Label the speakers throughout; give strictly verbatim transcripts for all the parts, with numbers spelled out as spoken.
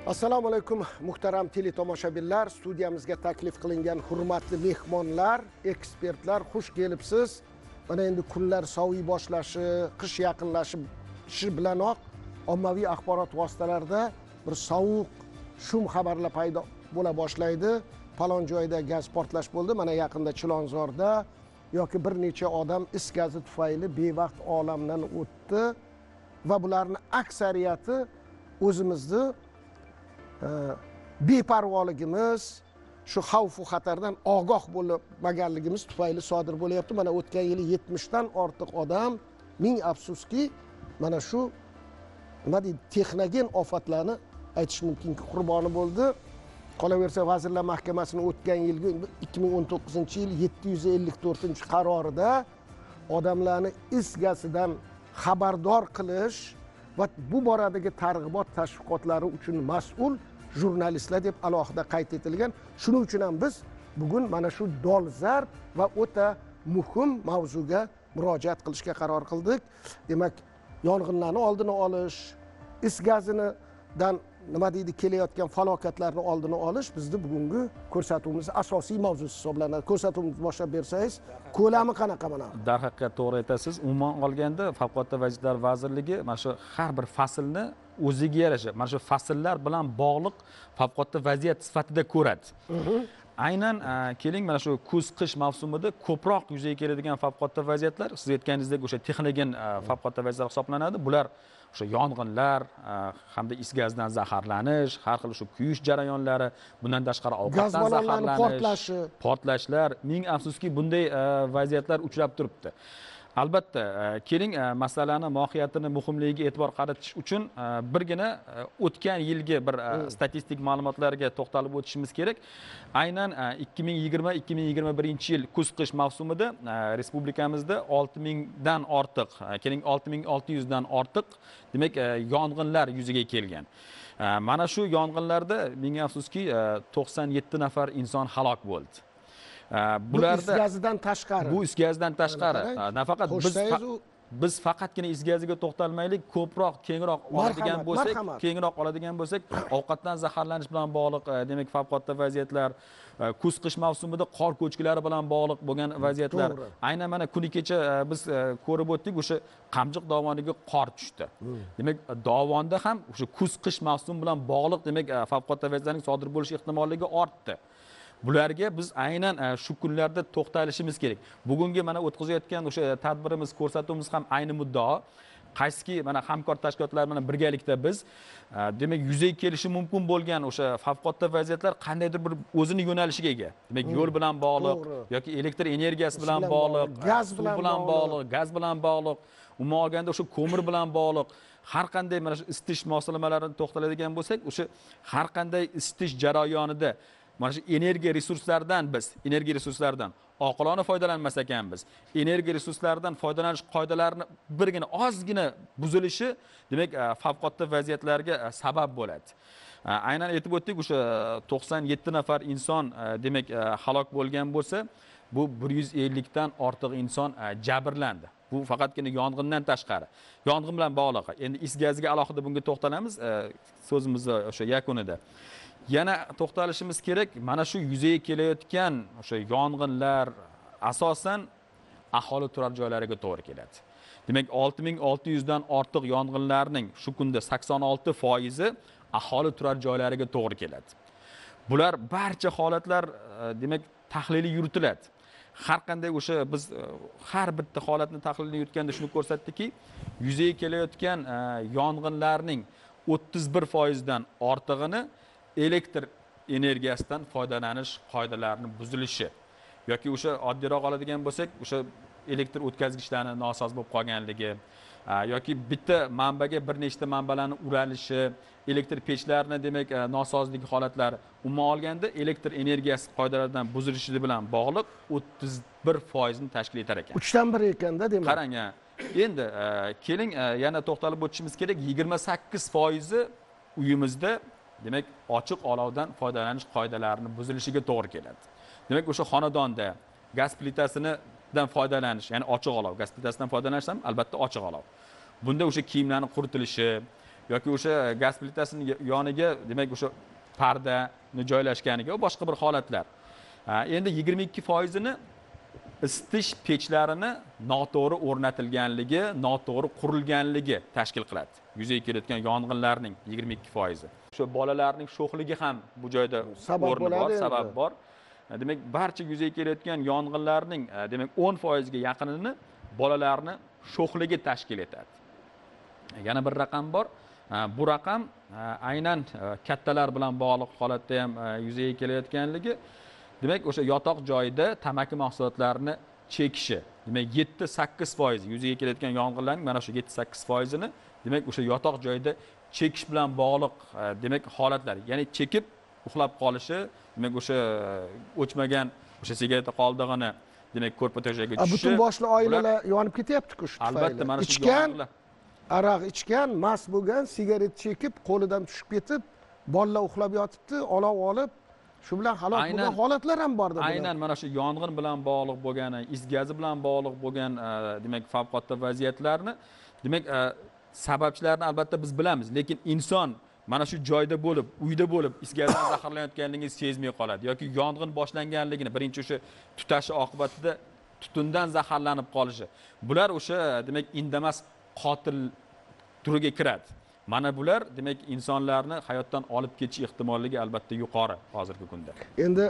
Speaker 1: Assalomu alaykum muhtaram teletomoshabinlar, studiyamizga taklif qilingan hurmatli mehmonlar, ekspertlar, xush kelibsiz. Mana endi kunlar soviy boshlashi, qish yaqinlashishi bilanoq ommaviy axborot vositalarida bir sovuq, shum xabarlar paydo bo'la boshlaydi. Falon joyda gaz portlash bo'ldi, mana yaqinda Chilonzorda yoki bir necha odam is gazi tufayli bevaqt olamdan o'tdi va bularning aksariyati o'zimizni beparvoligimiz, shu xavf va xatardan ogoh bo'lmaganligimiz tufayli sodir bo'lyapti. Mana o'tgan yili yetmishdan ortiq odam, ming afsuski, mana shu nima deydi, texnogen ofatlarni aytish mumkinki qurboni bo'ldi. Qolaversa, Vazirlar Mahkamasining o'tgan yilgi ikki ming o'n to'qqizinchi yil yetti yuz ellik to'rtinchi qarorida odamlarni is gazidan xabardor qilish va bu boradagi targ'ibot tashviqotlari uchun mas'ul jurnalistlar deb alohida qayd etilgan. Shuning uchun ham biz bugun mana shu dolzarb va o'ta muhim mavzuga murojaat qilishga qaror qildik. Demak, yong'inlarni oldini olish, is gazidan nima deydi, kelayotgan falokatlarni oldini olish bizni bugungi ko'rsatuvimizning asosiy mavzusi hisoblanadi. Ko'rsatuvimizni boshlab bersangiz, ko'lami qanaqa mana?
Speaker 2: Darhaqiqat to'g'ri aytasiz. Umuman olganda Favqulodda vaziyatlar vazirligi mana shu har bir faslni o'ziga yarasha mana shu fasllar bilan bog'liq favqulodda vaziyat sifatida ko'radi. Aynan keling mana shu kuz-qish mavsumida ko'proq yuzaga keladigan favqulodda vaziyatlar siz aytganingizdek o'sha texnogen favqulodda vaziyatlar hisoblanadi. Bular o'sha yong'inlar hamda is gazidan zaharlanish, har xil shu kuyish jarayonlari, bundan tashqari ovqatdan zaharlanish, portlashlar, ming afsuski bunday vaziyatlar uchrab turibdi. Albatta, keling masalani mohiyatini, muhimligiga e'tibor qaratish uchun birgina o'tgan yilgi bir statistik ma'lumotlarga to'xtalib o'tishimiz kerak. Aynan ikki ming yigirma ikki ming yigirma birinchi yil kuz-qish mavsumida respublikamizda olti mingdan ortiq, keling olti ming olti yuz dan ortiq, demak, yong'inlar yuzaga kelgan. Mana shu yong'inlarda ming afsuski to'qson yetti nafar inson halok bo'ldi. Bularda
Speaker 1: bu is gazidan tashqari.
Speaker 2: Bu is gazidan tashqari. Nafaqat biz biz faqatgina is gaziga to'xtalmaylik, ko'proq kengroq oladigan bo'lsak, kengroq oladigan bo'lsak, ovqatdan zaharlanish bilan bog'liq, demak, favqulodda vaziyatlar, kuz-qish mavsumida qor ko'chkilari bilan bog'liq bo'lgan vaziyatlar. Aynan mana kuni kecha biz ko'rib o'tdik, o'sha Qamchiq dovoniga qor tushdi. Demak, dovonda ham o'sha kuz-qish mavsumi bilan bog'liq, demak, favqulodda vaziyatlarning sodir bo'lish ehtimolligi ortdi. Bularga biz aynan shu kunlarda to'xtalishimiz kerak. Bugungi mana o'tkazayotgan o'sha tadbirimiz, ko'rsatuvimiz ham ayni muddao. Qaysiki mana hamkor tashkilotlar bilan birgalikda biz demak yuzaga kelishi mumkin bo'lgan o'sha favqulodda vaziyatlar qandaydir bir o'zini yo'nalishiga ega. Demak, yo'l bilan bog'liq yoki elektr energiyasi bilan bog'liq,
Speaker 1: gaz
Speaker 2: bilan bog'liq, gaz bilan bog'liq, umuman olganda o'sha ko'mir bilan bog'liq, har qanday mana shu isitish moslamalariga to'xtaladigan bo'lsak, o'sha har qanday isitish jarayonida mana shu energiya resurslaridan biz, energiya resurslaridan oqilona foydalanmas ekanmiz. Energiya resurslaridan foydalanish qoidalarini birgina ozgina buzilishi, demak, favqulodda vaziyatlarga sabab bo'ladi. Aynan aytib o'tdik, o'sha to'qson yetti nafar inson, demak, halok bo'lgan bo'lsa, bu bir yuz ellik dan ortiq inson jabrlandi. Bu faqatgina yong'indan tashqari. Yong'in bilan bog'liq. Endi is gaziga alohida bunga to'xtalamiz so'zimizni o'sha yakunida. Yana to'xtalishimiz kerak, mana shu yuzaga kelayotgan o'sha yong'inlar asosan aholi turar joylariga to'g'ri keladi. Demak, olti ming olti yuz dan ortiq yong'inlarning shu kunda sakson olti foizi aholi turar joylariga to'g'ri keladi. Bular barcha holatlar, demak, tahlili yuritiladi. Har qanday o'sha biz har bitta holatni tahlilini yuritganda shuni ko'rsatdiki, yuzaga kelayotgan yong'inlarning o'ttiz bir foiz dan ortig'ini elektr energiyasidan foydalanish qoidalarining buzilishi yoki o'sha oddiyroq oladigan bo'lsak, o'sha elektr o'tkazgichlarning nosoz bo'lib qolganligi yoki bitta manbaga bir nechta manbalarning uralishi, elektr pechlarini, demak, nosozlik holatlari, umuman olganda elektr energiyasi qoidalaridan buzilishi bilan bog'liq o'ttiz bir foiz ni tashkil etar ekan.
Speaker 1: uchdan bir ekanda, demak.
Speaker 2: Qarang, endi keling yana to'xtalib o'tishimiz kerak. yigirma sakkiz foiz uyimizda, demak, ochiq olovdan foydalanish qoidalarini buzilishiga to'g'ri keladi. Demak, o'sha xonadonda gaz plitasidan foydalanish, ya'ni ochiq olov, gaz plitasidan foydalanish ham albatta ochiq olov. Bunda o'sha kiyimlarning quritilishi yoki o'sha gaz plitasini yoniga demak o'sha pardani joylashganiga va boshqa bir holatlar. Endi yigirma ikki foizini isitish pechlarini noto'g'ri o'rnatilganligi, noto'g'ri qurilganligi tashkil qiladi. Yuzaga kelayotgan yong'inlarning yigirma ikki foizi. O'sha bolalarning sho'xligi ham bu joyda o'rni bor, sabab bor. Demak, barcha yuzaga kelayotgan yong'inlarning demak o'n foizga yaqinini bolalarning sho'xligi tashkil etadi. Yana bir raqam bor. Bu raqam aynan kattalar bilan bog'liq holatda ham yuzaga kelayotganligi. Demak, o'sha yotoq joyida tamaki mahsulotlarini chekishi. Demak, yetti sakkiz foiz yuzaga kelayotgan yong'inlarning mana shu yetti sakkiz foizini demak o'sha yotoq joyida chekish bilan bog'liq demak holatlar. Ya'ni chekib uxlab qolishi, demak o'sha o'chmagan o'sha sigareta qoldig'ini demak ko'rpa to'shagiga tushishi.
Speaker 1: Butun boshli oilalar yonib ketyapti-ku shu tufayli.
Speaker 2: Albatta, mana shu
Speaker 1: yong'inlar. Aroq ichgan, mast bo'lgan, sigaret chekib, qo'lidan tushib ketib, bolalar uxlab yotibdi, olov olib, shu bilan halok bo'lgan holatlar ham bordi.
Speaker 2: Aynan mana shu yong'in bilan bog'liq bo'lgan, is gazi bilan bog'liq bo'lgan demak favqulodda vaziyatlarni demak sababchilarini albatta biz bilamiz, lekin inson mana shu joyda bo'lib, uyda bo'lib is gazidan zaharlanayotganligini sezmay qoladi yoki yong'in boshlanganligini, birinchi o'sha tutashi oqibatida tutundan zaharlanib qolishi. Bular o'sha demak indamas qotil turiga kiradi. Mana bular demak insonlarni hayotdan olib ketish ehtimolligi albatta yuqori hozirgi kunda.
Speaker 1: Endi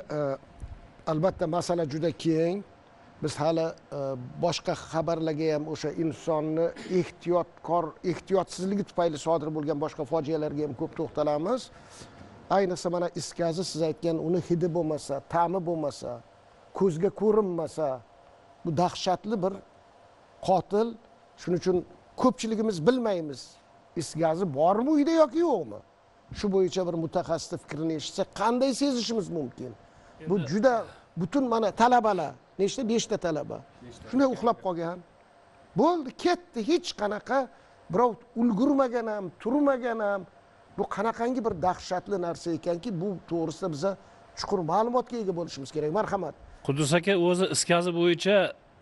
Speaker 1: albatta masala juda keng. Biz hali boshqa xabarlarga ham o'sha insonni ehtiyotkor, ehtiyotsizligi tufayli sodir bo'lgan boshqa fojialarga ham ko'p to'xtalamiz. Ayniqsa mana is gazi siz aytgan uni hidi bo'lmasa, ta'mi bo'lmasa, ko'zga ko'rinmasa, bu dahshatli bir qotil. Shuning uchun ko'pchiligimiz bilmaymiz. Is gazi bormi uyda yoki yo'qmi? Shu bo'yicha bir mutaxassis fikrini eshitsak qanday sezishimiz mumkin? Bu juda butun mana talabalar, nechta beshta talaba. Shunday uxlab qolgan. Bo'ldi, ketdi, hech qanaqa birov ulgurmagan ham, turmagan ham. Bu qanaqangi bir dahshatli narsa ekanki, bu to'g'risida biz chuqur ma'lumotga ega bo'lishimiz kerak. Marhamat.
Speaker 3: Qudus aka o'zi is gazi bo'yicha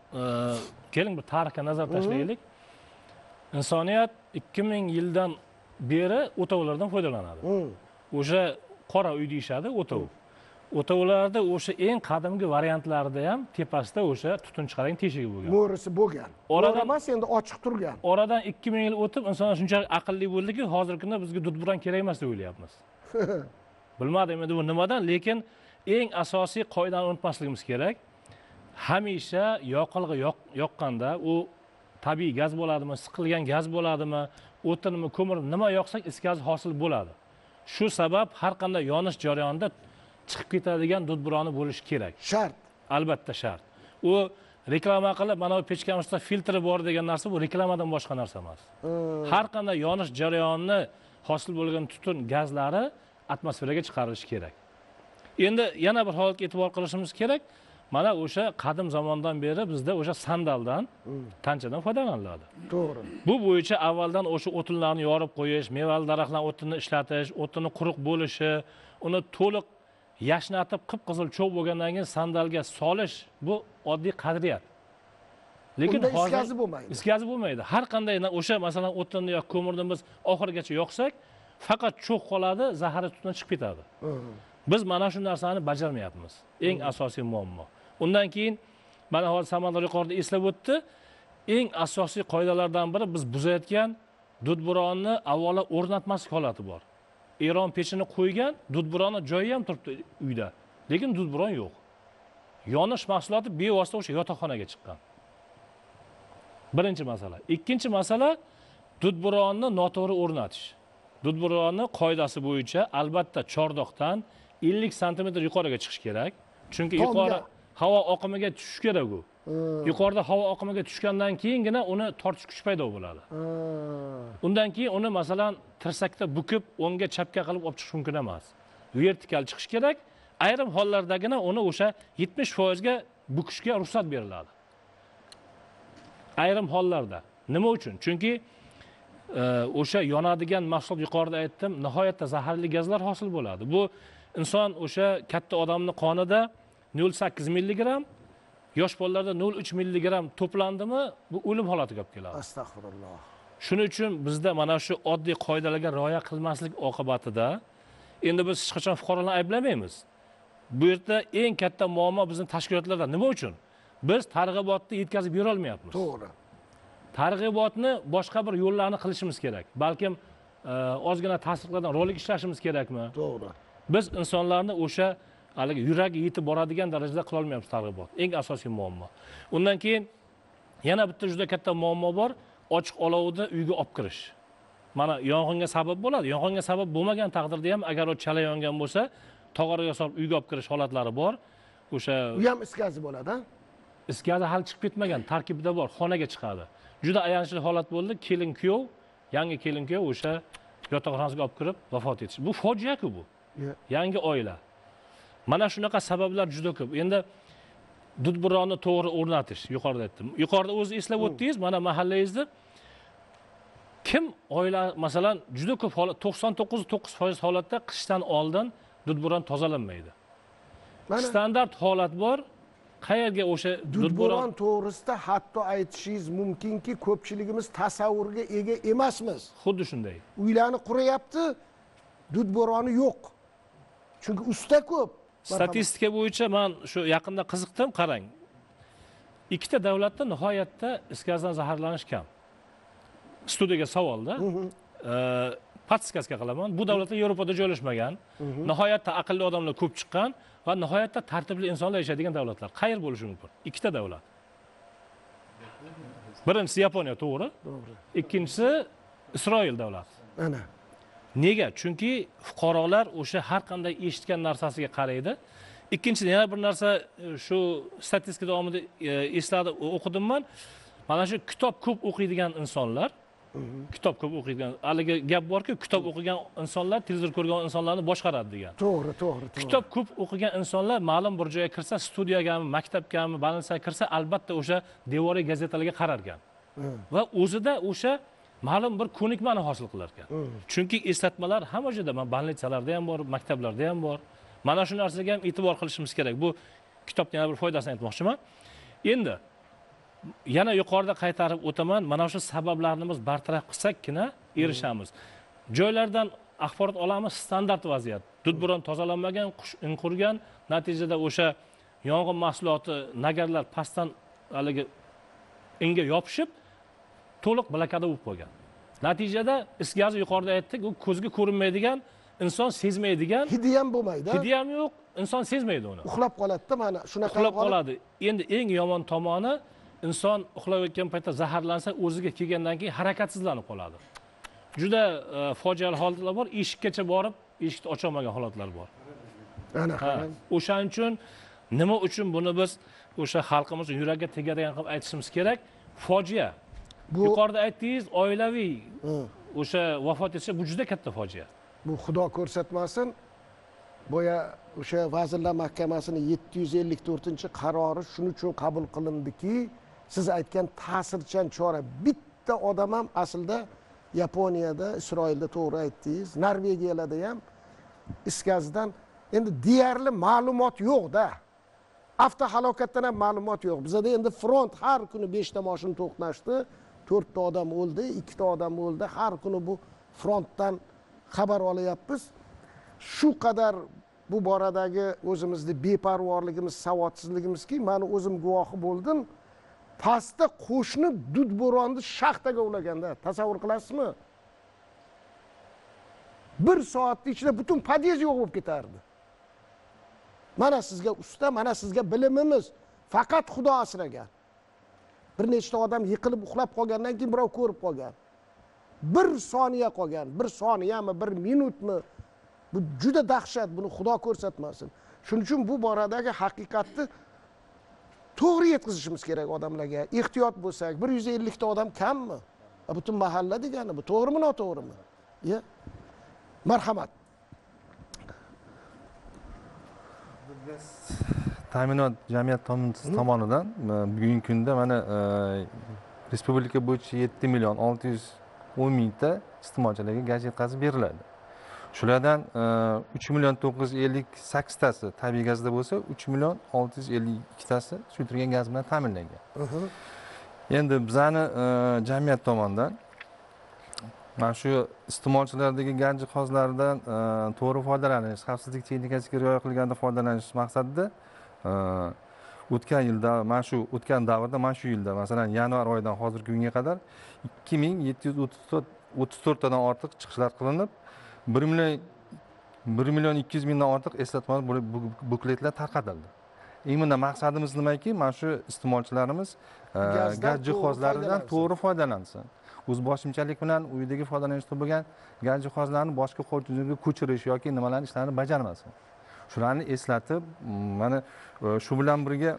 Speaker 3: keling bir tarixga nazar tashlaylik. Insoniyat ikki ming yildan beri o'tovlardan foydalanadi. O'sha qora uy deyshadi, o'tov. O'tovlarda o'sha eng qadimgi variantlarida ham tepasida o'sha tutun chiqargan teshigi bo'lgan.
Speaker 1: Mo'risi bo'lgan. Oradan emas, endi ochiq turgan.
Speaker 3: Oradan ikki ming yil o'tib insonlar shunchalik aqlli bo'ldiki, hozirgi kunda bizga dudburon kerak emas deb o'ylayapmiz. Bilmadim endi bu nimadan, lekin eng asosiy qoidani unutmasligimiz kerak. Hamisha yoqilg'i yoqqanda u tabiiy gaz bo'ladimi, siqilgan gaz bo'ladimi, o'tinmi, ko'mirmi, nima yoqsak is gazi hosil bo'ladi. Shu sabab har qanday yonish jarayonida chiqib ketadigan dudburoni bo'lishi kerak.
Speaker 1: Shart.
Speaker 3: Albatta shart. U reklama qilib, mana bu pechkamizda filtri bor degan narsa bu reklamadan boshqa narsa emas. Har qanday yonish jarayonini hosil bo'lgan tutun gazlari atmosferaga chiqarilishi kerak. Endi yana bir holatga e'tibor qilishimiz kerak. Mana o'sha qadim zamondan beri bizda o'sha sandaldan, tanchadan foydalaniladi.
Speaker 1: To'g'ri.
Speaker 3: Bu bo'yicha avvaldan o'sha o'tinlarni yorib qo'yish, mevali daraxtlar o'tinni ishlatish, o'tinni quruq bo'lishi, uni to'liq yashnatib qip-qizil cho'g' bo'lgandan keyin sandalga solish bu oddiy qadriyat. Lekin
Speaker 1: hozir is gazi bo'lmaydi.
Speaker 3: Is gazi bo'lmaydi. Har qanday o'sha masalan o'tinni yoki ko'mirni biz oxirigacha yoqsak, faqat cho'g' qoladi, zahari tutun chiqib ketadi. Biz mana shu narsani bajarmayapmiz. Eng asosiy muammo. Undan keyin mana hozir Samandor yuqorida eslab o'tdi. Eng asosiy qoidalardan biri biz buzayotgan dudburonni avvalo o'rnatmaslik holati bor. Eron pechini qo'ygan, dudburonni joyi ham turibdi uyda. Lekin dudburon yo'q. Yonish mahsuloti bevosita o'sha yotoqxonaga chiqqan. Birinchi masala. Ikkinchi masala dudburonni noto'g'ri o'rnatish. Dudburonni qoidasi bo'yicha albatta chordoqdan ellik santimetr yuqoriga chiqish kerak. Chunki yuqori havo oqimiga tushish kerak u. Yuqorida havo oqimiga tushgandan keyingina uni tortish kuchi paydo bo'ladi. Undan keyin uni masalan tirsakda bukib, o'ngga chapga qilib olib chiqish mumkin emas. Vertikal chiqish kerak. Ayrim hollardagina uni o'sha yetmish foiz ga bukishga ruxsat beriladi. Ayrim hollarda. Nima uchun? Chunki o'sha yonadigan mahsulot yuqorida aytdim, nihoyatda zaharli gazlar hosil bo'ladi. Bu inson o'sha katta odamning qonida nol sakkiz milligram, yosh bolalarda nol uch milligram to'plandimi, bu o'lim holatiga olib keladi.
Speaker 1: Astag'firulloh.
Speaker 3: Shuning uchun bizda mana shu oddiy qoidalarga rioya qilmaslik oqibatida endi biz hech qachon fuqarolarni ayblamaymiz. Bu yerda eng katta muammo bizning tashkilotlarda nima uchun? Biz targ'ibotni yetkazib bera olmayapmiz.
Speaker 1: To'g'ri.
Speaker 3: Targ'ibotni boshqa bir yo'llarni qilishimiz kerak. Balkim ozgina tasdiqlardan rolik ishlashimiz kerakmi?
Speaker 1: To'g'ri.
Speaker 3: Biz insonlarni o'sha haligi yuragi yetib boradigan darajada qila olmayapmiz targ'ibot. Eng asosiy muammo. Undan keyin yana bitta juda katta muammo bor, ochiq olovni uyga olib kirish. Mana yong'inga sabab bo'ladi. Yong'inga sabab bo'lmagan taqdirda ham agar o chala yongan bo'lsa, tog'oraga solib uyga olib kirish holatlari bor. O'sha
Speaker 1: U ham iskazi bo'ladi, ha?
Speaker 3: Iskazi hali chiqib ketmagan, tarkibida bor, xonaga chiqadi. Juda ayanchli holat bo'ldi. Kelin kuyov, yangi kelin kuyov o'sha yotoqxonasiga olib kirib vafot etish. Bu fojia-ku bu. Yangi oila. Mana shunaqa sabablar juda ko'p. Endi dudburonni to'g'ri o'rnatish, yuqorida aytdim. Yuqorida o'zi eslab o'tdingiz, mana mahallangizda kim oila masalan juda ko'p holat to'qson to'qqiz nuqta to'qqiz foiz holatda qishdan oldin dudburon tozalanmaydi. Standart holat bor. Qayerga o'sha
Speaker 1: dudburon to'g'risida hatto aytishingiz mumkinki, ko'pchiligimiz tasavvurga ega emasmiz.
Speaker 3: Xuddi shunday.
Speaker 1: Uylarni quryapti, dudburoni yo'q. Chunki usta ko'p.
Speaker 3: Statistika bo'yicha men shu yaqinda qiziqdim, qarang. Ikkita davlatda nihoyatda is gazdan zaharlanish kam. Studiyaga savolda, patskazga qilaman. Bu davlatlar Yevropada joylashmagan, nihoyatda aqlli odamlar ko'p chiqqan va nihoyatda tartibli insonlar yashaydigan davlatlar. Qayer bo'lishi mumkin? Ikkita davlat. Birinchisi Yaponiya, to'g'ri?
Speaker 1: To'g'ri.
Speaker 3: Ikkinchisi Isroil davlati.
Speaker 1: Ana.
Speaker 3: Nega? Chunki fuqarolar o'sha har qanday eshitgan narsasiga qaraydi. Ikkinchidan yana bir narsa shu statistika davomida esladi, o'qidim men. Mana shu kitob ko'p o'qiydigan insonlar, kitob ko'p o'qiydigan, haligi gap borki, kitob o'qigan insonlar televizor ko'rgan insonlarni boshqaradi degan.
Speaker 1: To'g'ri, to'g'ri, to'g'ri.
Speaker 3: Kitob ko'p o'qigan insonlar ma'lum bir joyga kirsa, studiyagami, maktabgami, balandsaga kirsa, albatta o'sha devoriy gazetalarga qarargan. Va o'zida o'sha ma'lum bir ko'nikmani hosil qilar ekan. Chunki eslatmalar hamma joyda, mana banlitsalarda ham bor, maktablarda ham bor. Mana shu narsaga ham e'tibor qilishimiz kerak. Bu kitobning yana bir foydasini aytmoqchiman. Endi yana yuqorida qaytarib o'taman, mana shu sabablarni biz bartaraf qilsakkina erishamiz. Joylardan axborot olamiz, standart vaziyat. Dudburon tozalanmagan, qush inqurgan, natijada o'sha yong'in mahsuloti, nagarlar pastdan haligi inga yopishib, to'liq blokada bo'lib qolgan. Natijada is gazi yuqorida aytdik, u ko'zga ko'rinmaydigan, inson sezmaydigan,
Speaker 1: hidi ham bo'lmaydi.
Speaker 3: Hidi ham yo'q, inson sezmaydi uni.
Speaker 1: Uxlab qoladi-da, mana shunaqa
Speaker 3: uxlab qoladi. Endi eng yomon tomoni, inson uxlayotgan paytda zaharlansa, o'ziga kelgandan keyin harakatsizlanib qoladi. Juda fojiali holatlar bor, eshikkacha borib, eshikni ocha olmagan holatlar bor.
Speaker 1: Ana,
Speaker 3: o'shaning uchun nima uchun buni biz o'sha xalqimiz yuragiga tegadigan qilib aytishimiz kerak? Fojia. Bu yuqorida aytdingiz, oilaviy o'sha vafot etishi bu juda katta fojia.
Speaker 1: Bu xudo ko'rsatmasin, boya o'sha Vazirlar Mahkamasining yetti yuz ellik to'rtinchi qarori shuning uchun qabul qilindiki, siz aytgan ta'sirchan chora. Bitta odam ham aslida Yaponiyada, Isroilda to'g'ri aytdingiz, Norvegiyada ham is gazidan endi deyarli ma'lumot yo'q-da. Avtohalokatdan ham ma'lumot yo'q. Bizda endi front har kuni beshta mashina to'qnashdi, to'rtta odam o'ldi, ikkita odam o'ldi. Har kuni bu frontdan xabar olyapmiz. Shu qadar bu boradagi o'zimizni beparvorligimiz, savodsizligimizki, men o'zim guvohi bo'ldim. Pastda qo'shni dudburonni shaxtaga ulaganda, tasavvur qilasizmi? Bir soatning ichida butun podyezd yo'q bo'lib ketardi. Mana sizga usta, mana sizga bilimimiz. Faqat Xudo asragan. Bir nechta odam yiqilib uxlab qolgandan keyin birov ko'rib qolgan. Bir soniya qolgan, bir soniyami, bir minutmi? Bu juda dahshat, buni Xudo ko'rsatmasin. Shuning uchun bu boradagi haqiqatni to'g'ri yetkazishimiz kerak odamlarga. Ehtiyot bo'lsak, bir yuz ellik ta odam kammi? Butun mahalla degani bu, to'g'rimi, noto'g'rimi? Ya. Marhamat.
Speaker 4: Ta'minot jamiyat tomonidan bugungi kunda mana respublika bo'yicha yetti million olti yuz o'n mingta iste'molchilarga gaz yetkazib beriladi. Shulardan uch million to'qqiz yuz ellik sakkiztasi tabiiy gazda bo'lsa, uch million olti yuz ellik ikkitasi suyultirilgan gaz bilan ta'minlangan. Endi bizani jamiyat tomonidan mana shu iste'molchilardagi gaz jihozlaridan e, to'g'ri foydalanish, xavfsizlik texnikasiga rioya qilganda foydalanish maqsadida e, o'tgan yilda mana shu o'tgan davrda mana shu yilda masalan yanvar oyidan hozirgi kunga qadar ikki ming yetti yuz o'ttiz to'rttadan ortiq chiqishlar qilinib, bir million bir million ikki yuz mingdan ortiq eslatma bukletlar tarqatildi. Eng bundan maqsadimiz nimaki? Mana shu iste'molchilarimiz e, gaz jihozlaridan to'g'ri foydalansin. O'zboshimchalik bilan uydagi foydalanishda bo'lgan gaz jihozlarini boshqa qo'lga ko'chirish yoki nimalarni ishlarni bajarmasin. Shularni eslatib, mana shu bilan birga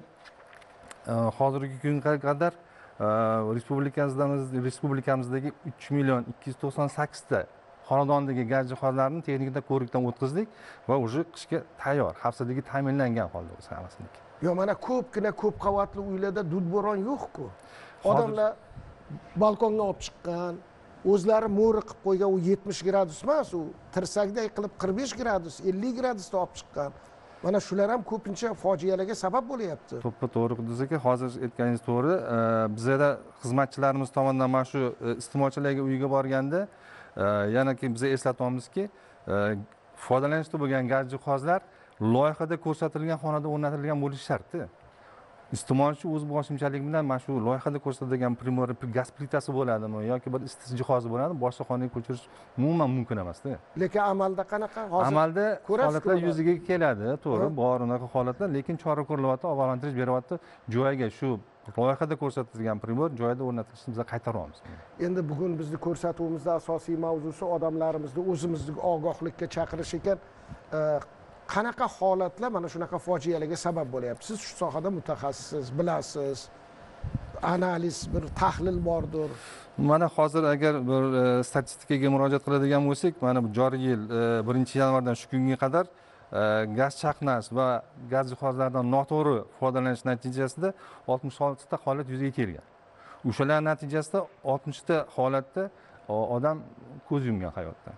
Speaker 4: hozirgi kunga qadar respublikamizda respublikamizdagi uch million ikki yuz to'qson sakkiz ta xonadondagi gaz jihozlarini texnikada ko'rikdan o'tkazdik va уже qishga tayyor, xavfsizligi ta'minlangan holda o'zi hammasini.
Speaker 1: Yo, mana ko'pgina ko'p qavatli uylarda dud bo'ron yo'q-ku. Odamlar balkonga olib chiqqan, o'zlari mo'ri qilib qo'ygan, u yetmish gradus emas, u tirsakday qilib qirq besh gradus, ellik gradusda olib chiqqan. Mana shular ham ko'pincha fojialarga sabab bo'lyapti.
Speaker 4: To'ppa to'g'ri Qudus aka, hozir aytganingiz to'g'ri. Bizda xizmatchilarimiz tomonidan mana shu iste'molchilarga uyga borganda yana ki biz eslatyapmizki, foydalanishda bo'lgan gaz jihozlar loyihada ko'rsatilgan xonada o'rnatilgan bo'lishi shart. Iste'molchi o'z boshimchalik bilan mana shu loyihada ko'rsatilgan primor gaz plitasi bo'ladimi yoki bir isitish jihozi bo'ladimi, boshqa xonaga ko'chirish umuman mumkin emas-da.
Speaker 1: Lekin amalda qanaqa? Hozir
Speaker 4: amalda holatlar yuzaga keladi, to'g'ri, bor unaqa holatlar, lekin chora ko'rilyapti, ogohlantirish beryapti, joyiga shu loyihada ko'rsatilgan primor joyida o'rnatilishini biz qaytaryapmiz.
Speaker 1: Endi bugun bizni ko'rsatuvimizda asosiy mavzusi odamlarimizni o'zimizni ogohlikka chaqirish ekan. Qanaqa holatlar mana shunaqa fojialarga sabab bo'lyapti? Siz shu sohada mutaxassissiz, bilasiz. Analiz, bir tahlil bordir.
Speaker 4: Mana hozir agar bir statistikaga murojaat qiladigan bo'lsak, mana bu joriy yil birinchi yanvardan shu kunga qadar gaz chaqnash va gaz jihozlaridan noto'g'ri foydalanish natijasida oltmish olti ta holat yuzaga kelgan. O'shalar natijasida oltmish ta holatda odam ko'z yumgan hayotdan.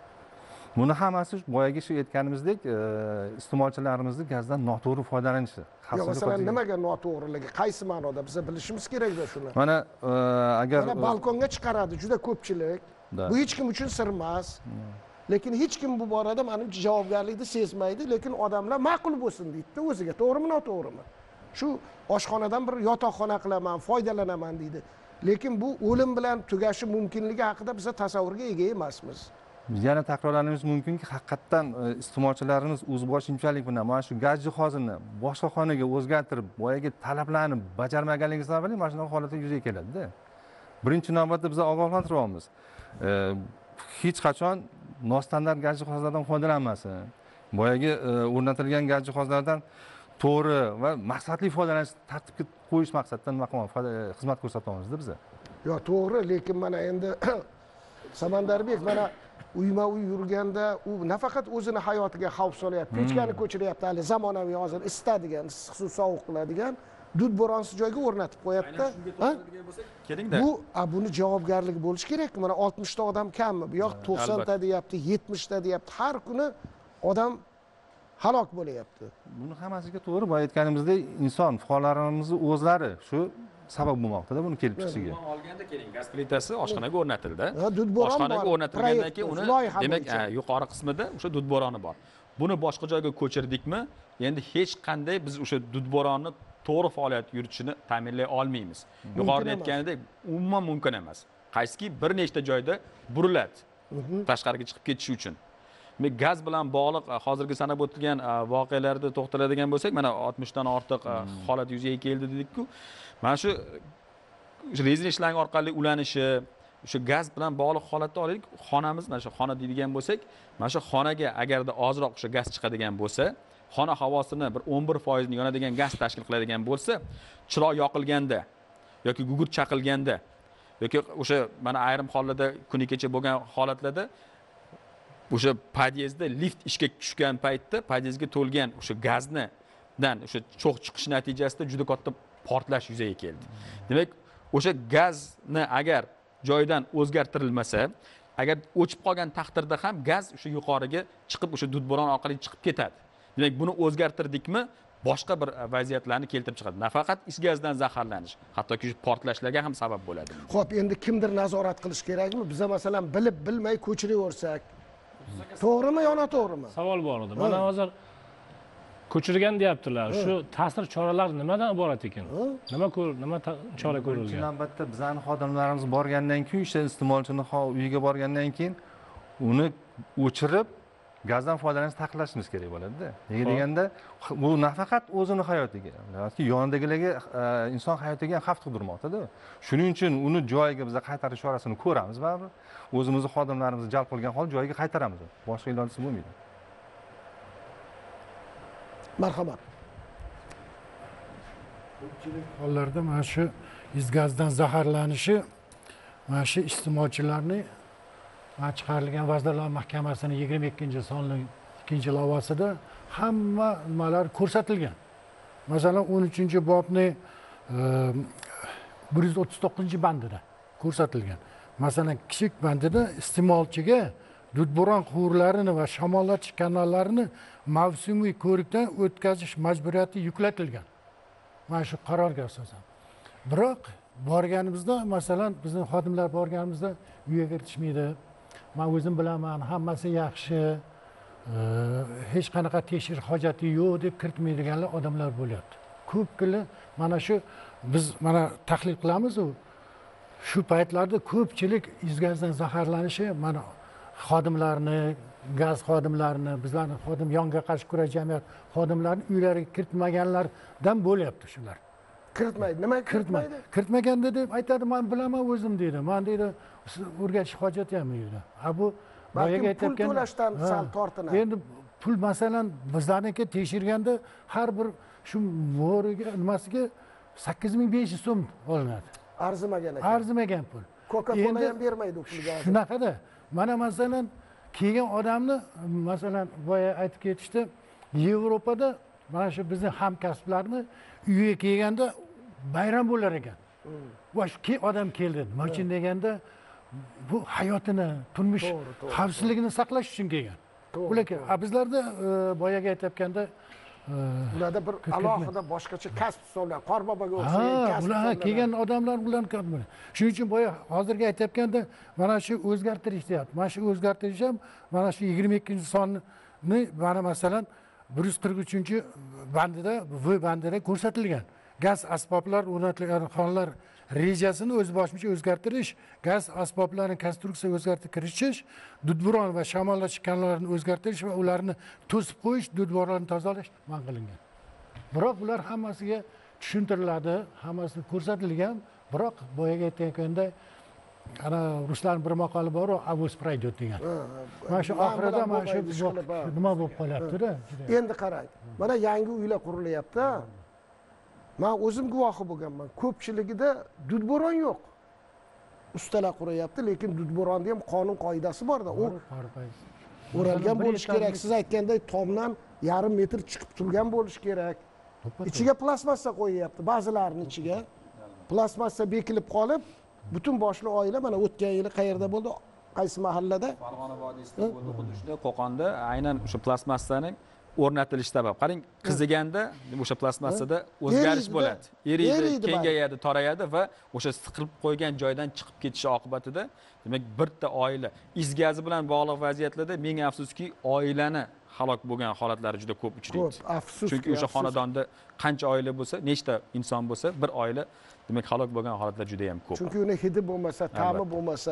Speaker 4: Buni hammasi boyaga shu aytganimizdek, iste'molchilarimizni gazdan noto'g'ri foydalanishi.
Speaker 1: Yo'q, masalan, nimaga noto'g'riligi, qaysi ma'noda biza bilishimiz kerak-da shuni.
Speaker 4: Mana agar
Speaker 1: mana balkonga chiqaradi juda ko'pchilik. Bu hech kim uchun sir emas. Lekin hech kim bu borada menimcha javobgarlikni sezmaydi, lekin odamlar ma'qul bo'lsin deydi o'ziga. To'g'rimi, noto'g'rimi? Shu oshxonadan bir yotoqxona qilaman, foydalanaman deydi. Lekin bu o'lim bilan tugashi mumkinligi haqida biz tasavvurga ega emasmiz.
Speaker 4: Biz yana takrorlanishimiz mumkinki, haqiqatdan iste'molchilarimiz o'zboshimchalik bilan mana shu gaz jihozini boshqa xonaga o'zgartirib, boyagi talablarni bajarmaganligi sababli mana shunaqa holatlar yuzaga keladi-da. Birinchi navbatda biz ogohlantiryapmiz. Hech qachon nostandart gaz jihozlaridan foydalanmasin. Boyagi o'rnatilgan gaz jihozlardan to'g'ri va maqsadli foydalanish tartibga qo'yish maqsadida nima qilamiz, xizmat ko'rsatyapmiz-da biz.
Speaker 1: Yo, to'g'ri, lekin mana endi Samandarbek mana uyma-uy yurganda u nafaqat o'zini hayotiga xavf solyapti, pechkani ko'chiryapti, hali zamonaviy hozir isitadigan, issiq suv sovuq qiladigan dud bo'ronsiz joyga o'rnatib qo'yapti.
Speaker 2: Keling-da.
Speaker 1: Bu buni javobgarligi bo'lishi kerak. Mana oltmish ta odam kammi? Bu yoq to'qson ta deyapti, yetmish ta deyapti. Har kuni odam halok bo'lyapti.
Speaker 4: Buni hammasiga to'g'ri boya aytganimizdek, inson fuqarolarimizni o'zlari shu sabab bo'lmoqda bu kelib chiqishiga.
Speaker 2: Olganda keling, gaz plitasi oshxonaga o'rnatildi.
Speaker 1: Dudbo'ron
Speaker 2: oshxonaga o'rnatilgandan keyin uni demak, yuqori qismida o'sha dudbo'roni bor. Buni boshqa joyga ko'chirdikmi, endi hech qanday biz o'sha dudbo'ronni to'g'ri faoliyat yuritishini ta'minlay olmaymiz. Yuqorida aytganidek, umuman mumkin emas. Qaysiki bir nechta joyda buriladi. Tashqariga chiqib ketish uchun. Gaz bilan bog'liq hozirgi sanab o'tilgan voqealarda to'xtaladigan bo'lsak, mana oltmish dan ortiq holat yuzaga keldi dedik-ku. Mana shu rezina ishlang orqali ulanishi, o'sha gaz bilan bog'liq holatda olaylik, xonamiz, mana shu xona deydigan bo'lsak, mana shu xonaga agarda ozroq o'sha gaz chiqadigan bo'lsa, xona havosini bir o'n bir foiz ni yonadigan gaz tashkil qiladigan bo'lsa, chiroq yoqilganda yoki gugurt chaqilganda yoki o'sha mana ayrim hollarda kuni kecha bo'lgan holatlarda o'sha podyezdda lift ishga tushgan paytda podyezdga to'lgan o'sha gazni dan o'sha cho'q chiqish natijasida juda katta portlash yuzaga keldi. Demak, o'sha gazni agar joydan o'zgartirilmasa, agar o'chib qolgan taqdirda ham gaz o'sha yuqoriga chiqib o'sha dudbo'ron orqali chiqib ketadi. Demak, buni o'zgartirdikmi, boshqa bir vaziyatlarni keltirib chiqadi. Nafaqat is gazidan zaharlanish, hattoki portlashlarga ham sabab bo'ladi.
Speaker 1: Xo'p, endi kimdir nazorat qilish kerakmi? Biza masalan bilib bilmay ko'chiraversak, to'g'rimi yo noto'g'rimi?
Speaker 3: Savol bor edi. Mana hozir ko'chirgan deyaptilar. Shu ta'sir choralari nimadan iborat ekan? Nima ko'r, nima chora ko'rilgan?
Speaker 4: Birinchi navbatda bizning xodimlarimiz borgandan keyin, o'sha iste'molchini uyiga borgandan keyin uni o'chirib gazdan foydalanish taqiqlashimiz kerak bo'ladi-da. Nega deganda, bu nafaqat o'zini hayotiga, balki yonidagilarga, inson hayotiga ham xavf tug'dirmoqda-da. Shuning uchun uni joyiga biz qaytarish chorasini ko'ramiz baribir. O'zimizni xodimlarimizni jalb qilgan holda joyiga qaytaramiz. Boshqa ilojisi bo'lmaydi.
Speaker 1: Marhamat.
Speaker 5: Ko'pchilik hollarda mana shu is gazdan zaharlanishi mana shu iste'molchilarning mana chiqarilgan Vazirlar Mahkamasining yigirma ikkinchi sonli ikkinchi lavozasida hamma nimalar ko'rsatilgan. Masalan, o'n uchinchi bobning bir yuz o'ttiz to'qqizinchi bandida ko'rsatilgan. Masalan, kichik bandida iste'molchiga dudburon quvurlarini va shamollatish kanallarini mavsumiy ko'rikdan o'tkazish majburiyati yuklatilgan. Mana shu qarorga asosan. Biroq borganimizda, masalan, bizning xodimlar borganimizda uyga kiritishmaydi. Men o'zim bilaman, hammasi yaxshi, hech qanaqa tekshirish hojati yo'q deb kiritmaydiganlar odamlar bo'lyapti. Ko'pgina mana shu biz mana tahlil qilamiz, shu paytlarda ko'pchilik is gazdan zaharlanishi mana xodimlarni, gaz xodimlarini, bizlarni xodim yonga qarshi kurash jamiyat xodimlarini uylariga kiritmaganlardan bo'lyapti shular.
Speaker 1: Kiritmaydi. Nima kiritmaydi?
Speaker 5: Kiritmaganda deb aytadi, men bilaman o'zim deydi. Men deydi, o'rgatish hojati ham yo'q. Ha bu
Speaker 1: balki pul to'lashdan sal tortinadi.
Speaker 5: Endi pul masalan bizlarniki tekshirganda har bir shu mo'riga nimasiga sakkiz ming besh yuz so'm olinadi.
Speaker 1: Arzimagan ekan.
Speaker 5: Arzimagan pul.
Speaker 1: Coca-Cola ham bermaydi u pulga.
Speaker 5: Shunaqada. Mana masalan kelgan odamni masalan boya aytib ketishdi, Yevropada mana shu bizning hamkasblarni uyiga kelganda bayram bo'lar ekan. Va shu odam keldi. Nima uchun deganda bu hayotini, turmush xavfsizligini saqlash uchun kelgan. Ular bizlarda boyaga aytayotganda
Speaker 1: ularda bir alohida boshqacha kasb hisoblanadi. Qorboboga o'xshagan kasb.
Speaker 5: Ular kelgan odamlar ularni shuning uchun boya hozirgi aytayotganda mana shu o'zgartirish deyapti. Mana shu o'zgartirish ham mana shu yigirma ikkinchi sonni mana masalan bir yuz qirq uchinchi bandida, V bandida ko'rsatilgan. Gaz asboblar o'rnatilgan xonlar rejasini o'z boshicha o'zgartirish, gaz asboblarining konstruksiya o'zgartirib kiritish, dudburon va shamollatish kanallarini o'zgartirish va ularni to'sib qo'yish, dudburonlarni tozalash man qilingan. Biroq bular hammasiga tushuntiriladi, hammasi ko'rsatilgan, biroq boyaga aytganda ana ruslarning bir maqoli bor, avos praydyot degan. Mana shu oxirida mana shu nima bo'lib qolyapti-da.
Speaker 1: Endi qarang. Mana yangi uylar qurilyapti. Men o'zim guvohi bo'lganman. Ko'pchiligida dudburon yo'q. Ustalar quryapti, lekin dudburonni ham qonun qoidasi bor-da. U o'ralgan bo'lish kerak. Siz aytgandek tomdan yarim metr chiqib turgan bo'lish kerak. Ichiga plastmassa qo'yyapti, ba'zilarining ichiga. Plastmassa bekilib qolib, butun boshli oila mana o'tgan yili qayerda bo'ldi? Qaysi mahallada?
Speaker 2: Farg'ona vodiysida bo'ldi, xuddi shunday Qo'qonda aynan o'sha plastmassaning o'rnatilishi sabab. Qarang, qiziganda o'sha plastmassada o'zgarish bo'ladi. Eriydi, kengayadi, torayadi va o'sha siqilib qo'ygan joydan chiqib ketishi oqibatida, demak, bitta oila is gazi bilan bog'liq vaziyatlarda ming afsuski oilani halok bo'lgan holatlari juda ko'p uchraydi.
Speaker 1: Ko'p, afsuski.
Speaker 2: Chunki o'sha xonadonda qancha oila bo'lsa, nechta inson bo'lsa, bir oila demak halok bo'lgan holatlar juda ham ko'p.
Speaker 1: Chunki uni hidi bo'lmasa, ta'mi bo'lmasa.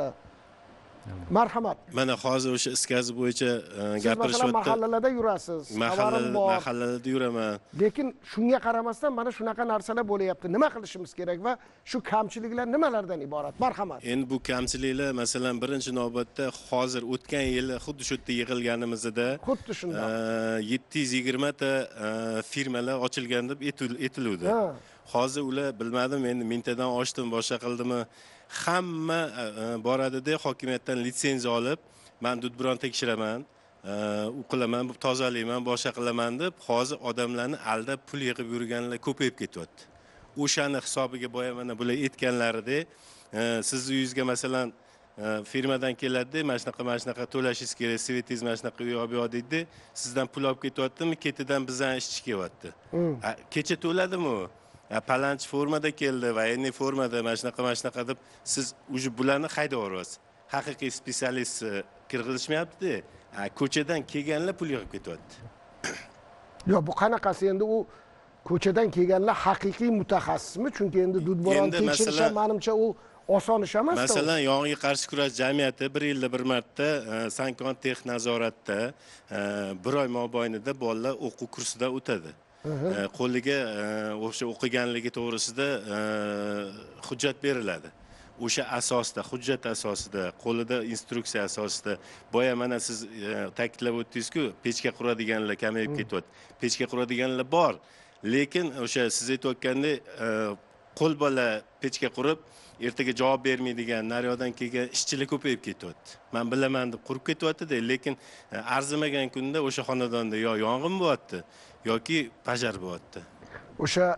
Speaker 1: Marhamat.
Speaker 6: Mana hozir o'sha is gazi bo'yicha gapirishyapti.
Speaker 1: Siz mahallalarda yurasiz, xabarim bor.
Speaker 6: Mahallalarda yuraman.
Speaker 1: Lekin shunga qaramasdan mana shunaqa narsalar bo'layapti. Nima qilishimiz kerak va shu kamchiliklar nimalardan iborat? Marhamat.
Speaker 6: Endi bu kamchiliklar masalan birinchi navbatda hozir o'tgan yili xuddi shu yerda yig'ilganimizda
Speaker 1: xuddi shunday
Speaker 6: yetti yuz yigirma ta firmalar ochilgan deb aytiluvdi. Hozir ular bilmadim, endi mingtadan oshdim, boshqa qildimi? Hamma boradida hokimiyatdan litsenziya olib, men dudburon tekshiraman, u qilaman, tozalayman, boshqa qilaman deb hozir odamlarni aldab pul yig'ib yurganlar ko'payib ketyapti. O'shani hisobiga boya mana bular aytganlaridek, siz uyingizga masalan firmadan keladi, mana shunaqa mana shunaqa to'lashingiz kerak, svetingiz mana shunaqa u yoq bu yoq deydi. Sizdan pul olib ketyaptimi, ketidan bizdan ishchi kelyapti. Kecha to'ladimi u? Palanchi formada keldi va endi formada mana shunaqa mana shunaqa deb siz uje bularni haydab yuborasiz. Haqiqiy specialist kirgizishmayapti. Ko'chadan kelganlar pul yig'ib ketyapti.
Speaker 1: Yo'q, bu qanaqasi endi u ko'chadan kelganlar haqiqiy mutaxassismi? Chunki endi dudboron tekshirish menimcha u oson ish emas.
Speaker 6: Masalan, yong'inga qarshi kurash jamiyati bir yilda bir marta Sankon Tex nazoratda bir oy mobaynida bolalar o'quv kursidan o'tadi. Qo'liga o'sha o'qiganligi to'g'risida hujjat beriladi. O'sha asosda, hujjat asosida, qo'lida instruksiya asosida, boya mana siz ta'kidlab o'tdingiz-ku, pechka quradiganlar kamayib ketyapti. Pechka quradiganlar bor, lekin o'sha siz aytayotgandek qo'l bola pechka qurib, ertaga javob bermaydigan, naryoqdan kelgan ishchilar ko'payib ketyapti. Men bilaman deb qurib ketyapti-da, lekin arzimagan kunda o'sha xonadonda yo yong'in bo'lyapti yoki pojar bo'lyapti.
Speaker 1: O'sha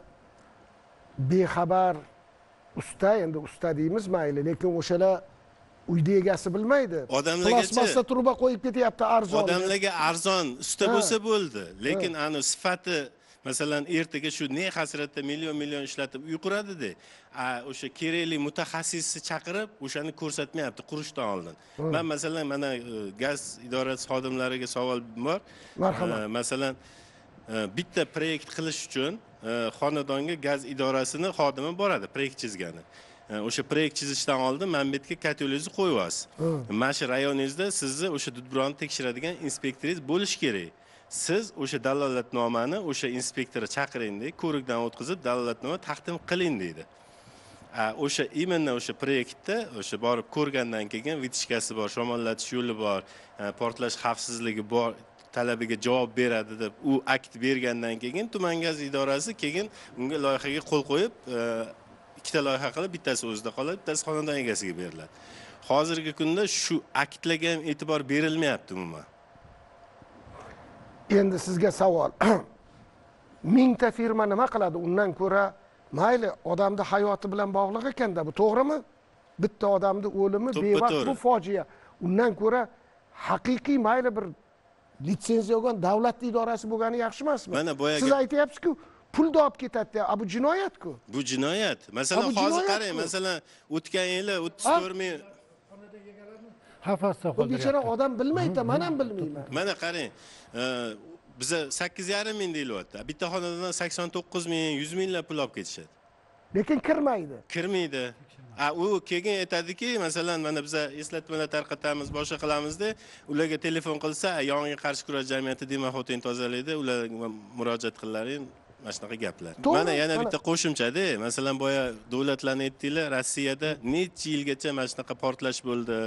Speaker 1: bexabar usta, endi usta deymiz mayli, lekin o'shalar uyda egasi bilmaydi.
Speaker 6: Odamlargacha
Speaker 1: plasmassa truba qo'yib ketyapti arzon.
Speaker 6: Odamlarga arzon usta bo'lsa bo'ldi, lekin ani sifati masalan ertaga shu ne hasratda million million ishlatib uy quradida, o'sha kerakli mutaxassisni chaqirib o'shani ko'rsatmayapti qurishdan oldin. Men masalan mana gaz idorasi xodimlariga savol bor.
Speaker 1: Marhamat.
Speaker 6: Masalan bitta proyekt qilish uchun xonadonga gaz idorasini xodimi boradi, proyekt chizgani. O'sha proyekt chizishdan oldin men bu yerga katalogingizni qo'yib olasiz. Mana shu rayoningizda sizni o'sha dudburonni tekshiradigan inspektoringiz bo'lish kerak. Siz o'sha dalolatnomani o'sha inspektorni chaqiring deydi, ko'rikdan o'tkazib dalolatnoma taqdim qiling deydi. O'sha imенно o'sha proyektda o'sha borib ko'rgandan keyin vitishkasi bor, shamollatish yo'li bor, portlash xavfsizligi bor talabiga javob beradi deb u akt bergandan keyin tuman gaz idorasi keyin unga loyihaga qo'l qo'yib, ikkita loyiha qilib, bittasi o'zida qoladi, bittasi xonadon egasiga beriladi. Hozirgi kunda shu aktlarga ham e'tibor berilmayapti umuman.
Speaker 1: Endi sizga savol. Mingta firma nima qiladi? Undan ko'ra mayli odamning hayoti bilan bog'liq ekanda, bu to'g'rimi? Bitta odamning o'limi bevaqt bu fojia. Undan ko'ra haqiqiy mayli bir litsenziya olgan davlat idorasi bo'lgani yaxshi emasmi?
Speaker 6: Mana boyaga
Speaker 1: siz aytyapsiz-ku, pulni olib ketadi. Bu jinoyat-ku.
Speaker 6: Bu jinoyat. Masalan, hozir qarang, masalan, o'tgan yili o'ttiz to'rt ming
Speaker 5: Hafasda
Speaker 1: bu bechora odam bilmaydi, men ham bilmayman.
Speaker 6: Mana qarang, biza sakkiz yarim ming deyilyapti. Bitta xonadondan sakson to'qqiz ming, yuz minglab pul olib ketishadi.
Speaker 1: Lekin kirmaydi.
Speaker 6: Kirmaydi. A u keyin aytadiki, masalan, mana biz eslatmalar tarqatamiz, boshqa qilamizda, ularga telefon qilsa, yong'inga qarshi kurash jamiyati demak xotin tozalaydi, ularga murojaat qilaring. Mana shunaqa gaplar. Mana yana bitta qo'shimchada, masalan, boya davlatlarni aytdinglar, Rossiyada necha yilgacha mana shunaqa portlash bo'ldi,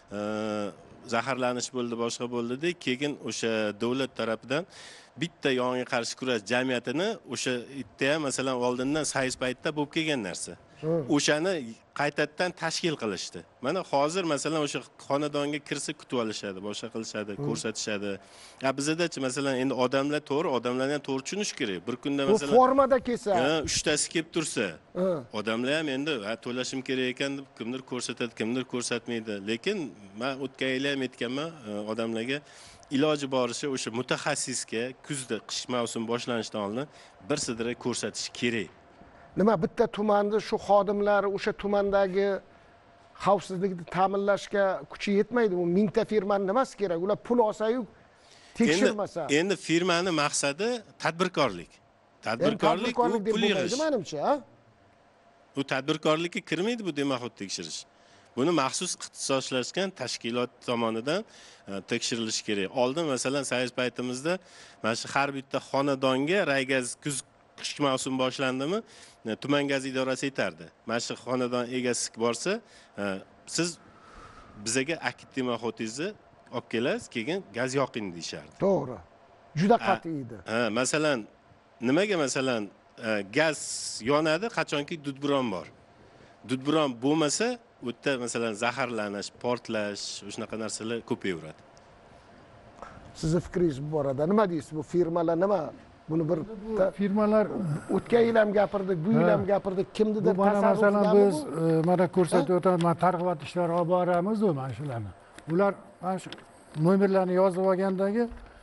Speaker 6: zaharlanish bo'ldi, boshqa bo'ldi-da, keyin o'sha davlat tarafidan bitta yong'inga qarshi kurash jamiyatini o'sha yerda ham masalan oldindan sayz paytda bo'lib kelgan narsa. O'shani qaytadan tashkil qilishdi. Mana hozir masalan o'sha xonadonga kirsa kutib olishadi, boshqa qilishadi, ko'rsatishadi. Ya bizda-chi masalan endi odamlar to'g'ri, odamlarni ham to'g'ri tushunish kerak. Bir kunda masalan
Speaker 1: bu formada kelsa,
Speaker 6: ha, uchtasi kelib tursa, odamlar ham endi ha to'lashim kerak ekan deb kimdir ko'rsatadi, kimdir ko'rsatmaydi. Lekin men o'tgan yil ham aytganman odamlarga, iloji boricha o'sha mutaxassisga kuzda qish mavsumi boshlanishidan oldin bir sidra ko'rsatish kerak.
Speaker 1: Nima bitta tumanda shu xodimlar o'sha tumandagi xavfsizlikni ta'minlashga kuchi yetmaydi. U mingta firmani nimasi kerak? Ular pul olsa-yu tekshirmasa.
Speaker 6: Endi endi firmani maqsadi tadbirkorlik. Tadbirkorlik u pul yig'ish.
Speaker 1: Menimcha, ha?
Speaker 6: Bu tadbirkorlikka kirmaydi bu demak tekshirish. Buni maxsus ixtisoslashgan tashkilot tomonidan tekshirilishi kerak. Oldin masalan sayz paytimizda mana shu har bitta xonadonga raygaz kuz qish mavsumi boshlandimi, tuman gaz idorasi aytardi. Mana shu xonadon egasi borsa, siz bizaga aktiv mahotingizni olib kelasiz, keyin gaz yoqing deyishardi.
Speaker 1: To'g'ri. Juda qat'iy edi.
Speaker 6: Ha, masalan, nimaga masalan gaz yonadi qachonki dudburon bor. Dudburon bo'lmasa, u yerda masalan zaharlanish, portlash, o'shunaqa narsalar ko'payaveradi.
Speaker 1: Sizni fikringiz bu borada nima deysiz? Bu firmalar nima buni bir
Speaker 5: Bu firmalar
Speaker 1: o'tgan yil ham gapirdik, bu yil ham gapirdik, kimnidir
Speaker 5: bu mana masalan
Speaker 1: tasarrufidami
Speaker 5: biz
Speaker 1: bu?
Speaker 5: e, mana ko'rsatib o'taman, mana targ'ibot ishlari olib boramiz-ku mana shularni. Ular mana shu nomerlarni yozib olgandagi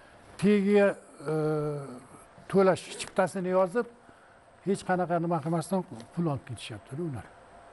Speaker 5: tegiga e, to'lash chiptasini yozib, hech qanaqa nima qilmasdan pul olib ketishyapti ular.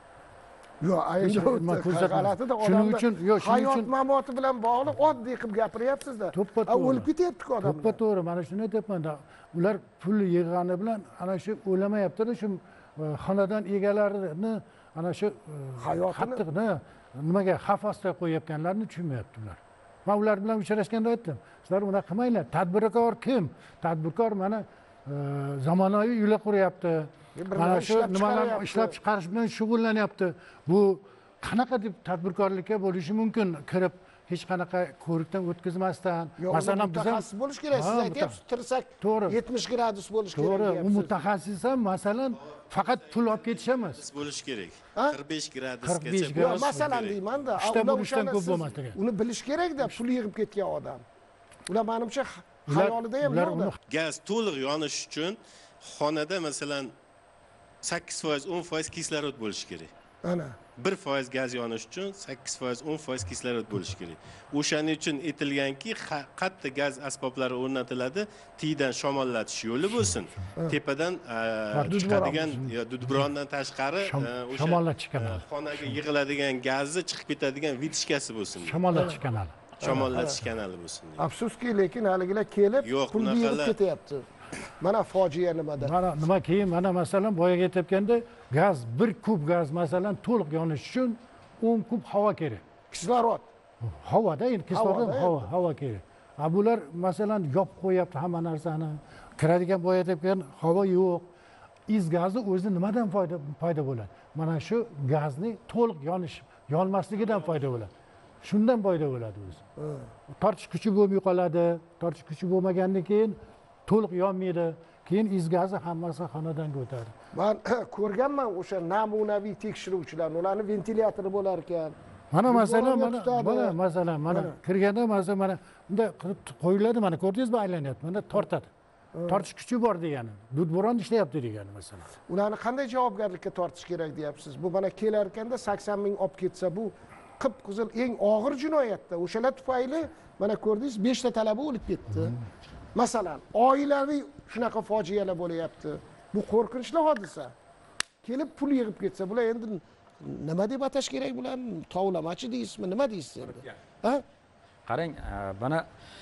Speaker 1: Yo'q,
Speaker 5: nima ko'rsatma.
Speaker 1: g'alatida
Speaker 5: Shuning
Speaker 1: odamlar
Speaker 5: uchun- yo'q, shuning
Speaker 1: hayot
Speaker 5: uchun-
Speaker 1: mamoti bilan bog'liq oddiy qilib gapiryapsiz-da.
Speaker 5: To'ppa
Speaker 1: A,
Speaker 5: to'g'ri.
Speaker 1: o'lib ketyapti-ku odamlar.
Speaker 5: To'ppa to'g'ri, mana shuni aytyapman-da. Ular pul yig'gani bilan ana shu o'lamayapti-da, shu e, xonadon egalarini ana shu e,
Speaker 1: Hayotini-
Speaker 5: qattiqni nimaga xavf ostiga qo'yayotganlarini tushunmayapti ular. Men ular bilan uchrashganda aytdim, sizlar unaqa qilmanglar. Tadbirkor kim? Tadbirkor mana e, zamonaviy uylar quryapti.
Speaker 1: Bir
Speaker 5: Mana
Speaker 1: nima
Speaker 5: shu
Speaker 1: ishlab
Speaker 5: nimalarni
Speaker 1: chiqaryapti.
Speaker 5: ishlab chiqarish bilan shug'ullanyapti. Bu qanaqa deb tadbirkorlikka bo'lishi mumkin? Kirib hech qanaqa ko'rikdan o'tkazmasdan,
Speaker 1: Yo'q,
Speaker 5: masalan biz ham
Speaker 1: mutaxassis bo'lish kerak. Siz
Speaker 5: Ha,
Speaker 1: aytyapsiz, tirsak
Speaker 5: To'g'ri.
Speaker 1: yetmish gradus bo'lish kerak
Speaker 5: to'g'ri, u
Speaker 1: deyapsiz.
Speaker 5: mutaxassis ham masalan faqat pul olib ketish emas.
Speaker 6: bo'lishi kerak.
Speaker 1: Ha?
Speaker 6: qirq besh
Speaker 5: qirq besh
Speaker 6: gradusgacha
Speaker 1: Yo'q,
Speaker 5: gradus
Speaker 1: masalan deyman-da,
Speaker 5: Uchta
Speaker 1: ular
Speaker 5: bo'lishdan
Speaker 1: o'shani
Speaker 5: ko'p
Speaker 1: siz-
Speaker 5: bo'lmasligi.
Speaker 1: Uni bilish kerak-da, pul yig'ib ketgan odam. Ular menimcha
Speaker 5: Ular-
Speaker 1: xayolida ham
Speaker 5: ular
Speaker 1: yo'qda.
Speaker 5: uni-
Speaker 6: Gaz to'liq yonish uchun xonada masalan sakkiz foiz o'n foiz kislorod bo'lishi kerak.
Speaker 1: Ana.
Speaker 6: bir foiz gaz yonish uchun sakkiz foiz o'n foiz kislorod bo'lishi kerak. O'shaning uchun aytilganki, qa- qayerda gaz asboblari o'rnatiladi, tiydan shamollatish yo'li bo'lsin. Tepadan e,
Speaker 5: dudburon
Speaker 6: chiqadigan yo dudburondan tashqari
Speaker 5: Sham-
Speaker 6: e, o'sha
Speaker 5: shamollatish kanali.
Speaker 6: e, xonaga yig'iladigan gazni chiqib ketadigan vitishkasi bo'lsin.
Speaker 5: Shamollatish kanali.
Speaker 6: Shamollatish kanali bo'lsin.
Speaker 1: Afsuski, lekin haligilar kelib
Speaker 6: Yo'q,
Speaker 1: pulni yig'ib
Speaker 6: bunaqalar-
Speaker 1: ketyapti. Mana fojia nimada?
Speaker 5: Mana nima keyin mana masalan boyaga aytayotganda gaz bir kub gaz masalan to'liq yonish uchun o'n kub havo kerak.
Speaker 1: Kislorod.
Speaker 5: Havoda endi kislorod
Speaker 1: Havoda
Speaker 5: havo havo kerak. A bular masalan yopib qo'yapti hamma narsani. Kiradigan boya aytayotgan havo yo'q. Iz gazi o'zi nimadan foyda paydo bo'ladi? Mana shu gazni to'liq yonish, yonmasligidan paydo bo'ladi. Shundan paydo bo'ladi o'zi. Tortish kuchi bo'lmay qoladi. Tortish kuchi bo'lmagandan keyin to'liq yonmaydi. Keyin iz gazi hammasi xonadonga o'tadi.
Speaker 1: Men ko'rganman o'sha namunaviy tekshiruvchilarni, ularni ventilyatori bo'lar ekan.
Speaker 5: Mana
Speaker 1: Dudburonga
Speaker 5: masalan mana
Speaker 1: tutadi.
Speaker 5: mana masalan mana
Speaker 1: Mana.
Speaker 5: kirganda masalan mana bunday qilib qo'yiladi, mana ko'rdingizmi aylanyapti. Mana tortadi. Tortish kuchi bor degani. Dudburon ishlayapti degani masalan.
Speaker 1: Ularni qanday javobgarlikka tortish kerak deyapsiz? Bu mana kelar ekanda sakson ming olib ketsa, bu qip-qizil eng og'ir jinoyatda. O'shalar tufayli mana ko'rdingiz, besh ta talaba o'lib ketdi. Masalan, oilaviy shunaqa fojialar bo'lyapti. Bu qo'rqinchli hodisa. Kelib pul yig'ib ketsa, bular endi nima deb atash kerak bularni? Tovlamachi deysizmi, nima deysiz endi? Ha?
Speaker 2: Qarang, e, mana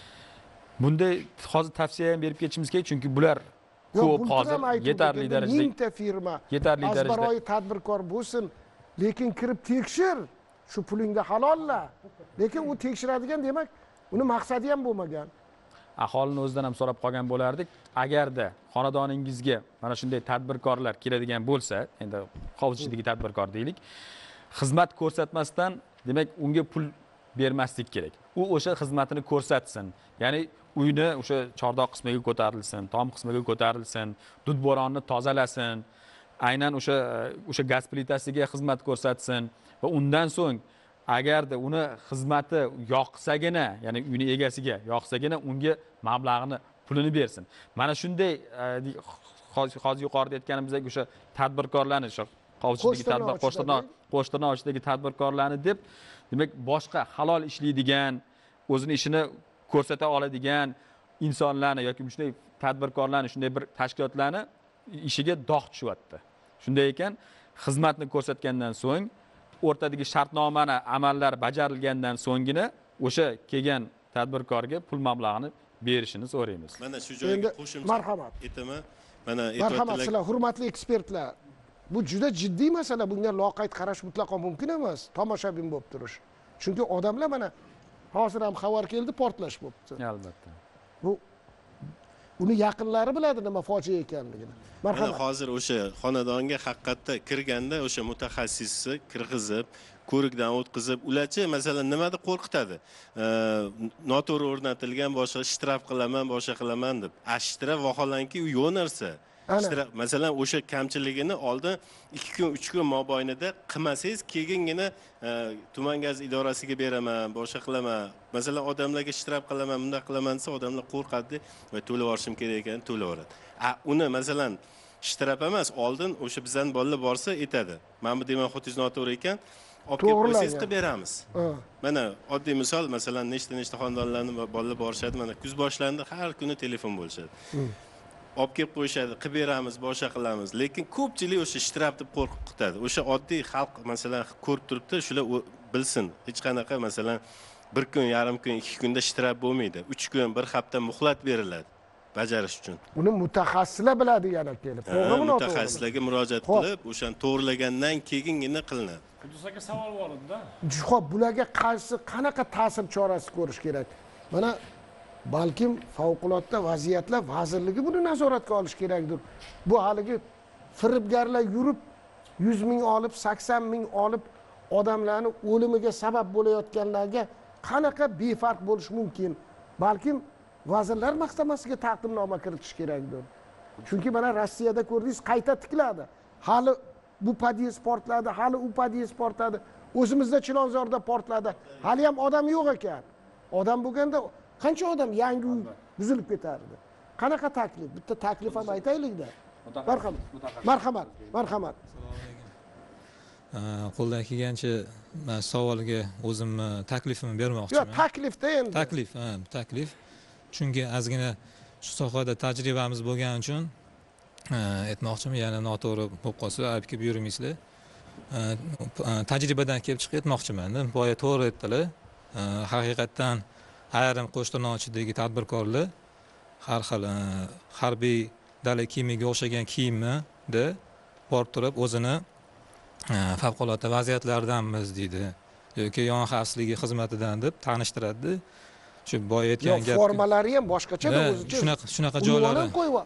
Speaker 2: bunday hozir tavsiya ham berib ketishimiz kerak, chunki bular ko'p hozir yetarli darajada
Speaker 1: mingta firma,
Speaker 2: yetarli darajada
Speaker 1: azbaroyi tadbirkor bo'lsin, lekin kirib tekshir, shu pulingga halolla. Lekin u tekshiradigan demak, uni maqsadi ham bo'lmagan.
Speaker 2: aholini o'zidan ham so'rab qolgan bo'lardik. Agarda xonadoningizga mana shunday tadbirkorlar keladigan bo'lsa, endi hovuz ichidagi tadbirkor deylik, xizmat ko'rsatmasdan, demak, unga pul bermaslik kerak. U o'sha xizmatini ko'rsatsin. Ya'ni uyni o'sha chordoq qismiga ko'tarilsin, tom qismiga ko'tarilsin, dudboronni tozalasin, aynan o'sha o'sha gaz plitasiga xizmat ko'rsatsin va undan so'ng agarda uni xizmati yoqsagina, ya'ni uyni egasiga yoqsagina unga mablag'ini, pulini bersin. Mana shunday e, hozir yuqorida aytganimizdek o'sha tadbirkorlarni, o'sha hovuzchidagi tadbir, Qo'shtirnoq, Qo'shtirnoq ichidagi tadbirkorlarni deb, demak, boshqa halol ishlaydigan, o'zini ishini ko'rsata oladigan insonlarni yoki shunday tadbirkorlarni, shunday bir tashkilotlarni ishiga dog' tushyapti. Shunday ekan, xizmatni ko'rsatgandan so'ng, o'rtadagi shartnomani amallar bajarilgandan so'nggina o'sha kelgan tadbirkorga pul mablag'ini berishini so'raymiz.
Speaker 6: Mana shu joyga
Speaker 1: Endi
Speaker 6: qo'shimcha
Speaker 1: marhamat.
Speaker 6: aytaman. Mana
Speaker 1: Marhamat
Speaker 6: aytayotganlar
Speaker 1: sizlar, hurmatli ekspertlar. Bu juda jiddiy masala, bunga loqayd qarash mutlaqo mumkin emas. Tomoshabin bo'lib turish. Chunki odamlar mana hozir ham xabar keldi, portlash bo'libdi.
Speaker 2: Albatta.
Speaker 1: Bu uni yaqinlari biladi nima fojia ekanligini.
Speaker 6: mana
Speaker 1: Marhamat.
Speaker 6: hozir o'sha xonadonga haqiqatda kirganda o'sha mutaxassisni kirgizib, ko'rikdan o'tkazib, ularchi masalan nimada qo'rqitadi? Noto'g'ri o'rnatilgan boshqa shtraf qilaman, boshqa qilaman deb. A shtraf vaholanki u yo'q narsa. Ishtirok, masalan, o'sha kamchiligini oldin ikki kun, uch kun mobaynida qilmasangiz, keyingina tuman gaz idorasiga beraman, boshqa qilaman. Masalan, odamlarga ishtirok qilaman, bunday qilaman desa, odamlar qo'rqadi va to'lab yorishim kerak ekan, to'lab yoradi. A, uni masalan ishtirok emas, oldin o'sha bizning bolalar borsa aytadi. Mana bu demak xotingiz noto'g'ri ekan, olib kelib qo'ysangiz qilib beramiz. Mana oddiy misol, masalan, nechta nechta xonadonlarning bolalar borishadi, mana kuz boshlandi, har kuni telefon bo'lishadi. Olib kelib qo'yishadi, qilib beramiz, boshqa qilamiz. Lekin ko'pchilik o'sha ishtirok deb qo'rqitadi. O'sha oddiy xalq masalan ko'rib turibdi, shular bilsin. Hech qanaqa masalan bir kun, yarim kun, ikki kunda ishtirok bo'lmaydi. uch kun, bir hafta muhlat beriladi bajarish uchun.
Speaker 1: Uni mutaxassislar biladi yana kelib. To'g'rimi, noto'g'rimi?
Speaker 6: Mutaxassislarga murojaat qilib, o'shani to'g'rilagandan keyingina qilinadi.
Speaker 3: Qudus aka savol bor edi-da.
Speaker 1: Xo'p, bularga qaysi qanaqa ta'sir chorasi ko'rish kerak? Mana balkim favqulodda vaziyatlar vazirligi buni nazoratga olish kerakdir. Bu haligi firibgarlar yurib yuz ming olib, sakson ming olib odamlarni o'limiga sabab bo'layotganlarga qanaqa befarq bo'lish mumkin? Balkim Vazirlar Mahkamasiga taqdimnoma kiritish kerakdir. Chunki mana Rossiyada ko'rdingiz, qayta tikladi. Hali bu podiyez portladi, hali u podiyez portladi. O'zimizda Chilonzorda portladi. Hali ham odam yo'q ekan. Odam bo'lganda qancha odam yangi uy buzilib ketardi. Qanaqa taklif? Bitta taklif ham aytaylik-da. Marhamat. Marhamat. Marhamat.
Speaker 7: Qo'ldan kelgancha men savoliga o'zimni taklifimni bermoqchiman.
Speaker 1: Yo'q, taklifda endi.
Speaker 7: Taklif, ha, taklif. Chunki ozgina shu sohada tajribamiz bo'lgani uchun aytmoqchiman, yana noto'g'ri bo'lib qolsa aytib buyurmaysizlar. Tajribadan kelib chiqib aytmoqchiman. Boya to'g'ri aytdilar. Haqiqatdan ayrim qo'shtirnochidagi tadbirkorlar har xil harbiy dala kiyimiga o'xshagan kiyimda borib turib o'zini favqulodda vaziyatlardanmiz deydi yoki yong'in xavfsizligi xizmatidan deb tanishtiradi. Shu boya aytgan
Speaker 1: gap. Formalari ham boshqacha-da o'zicha.
Speaker 7: Shunaqa shunaqa joylari.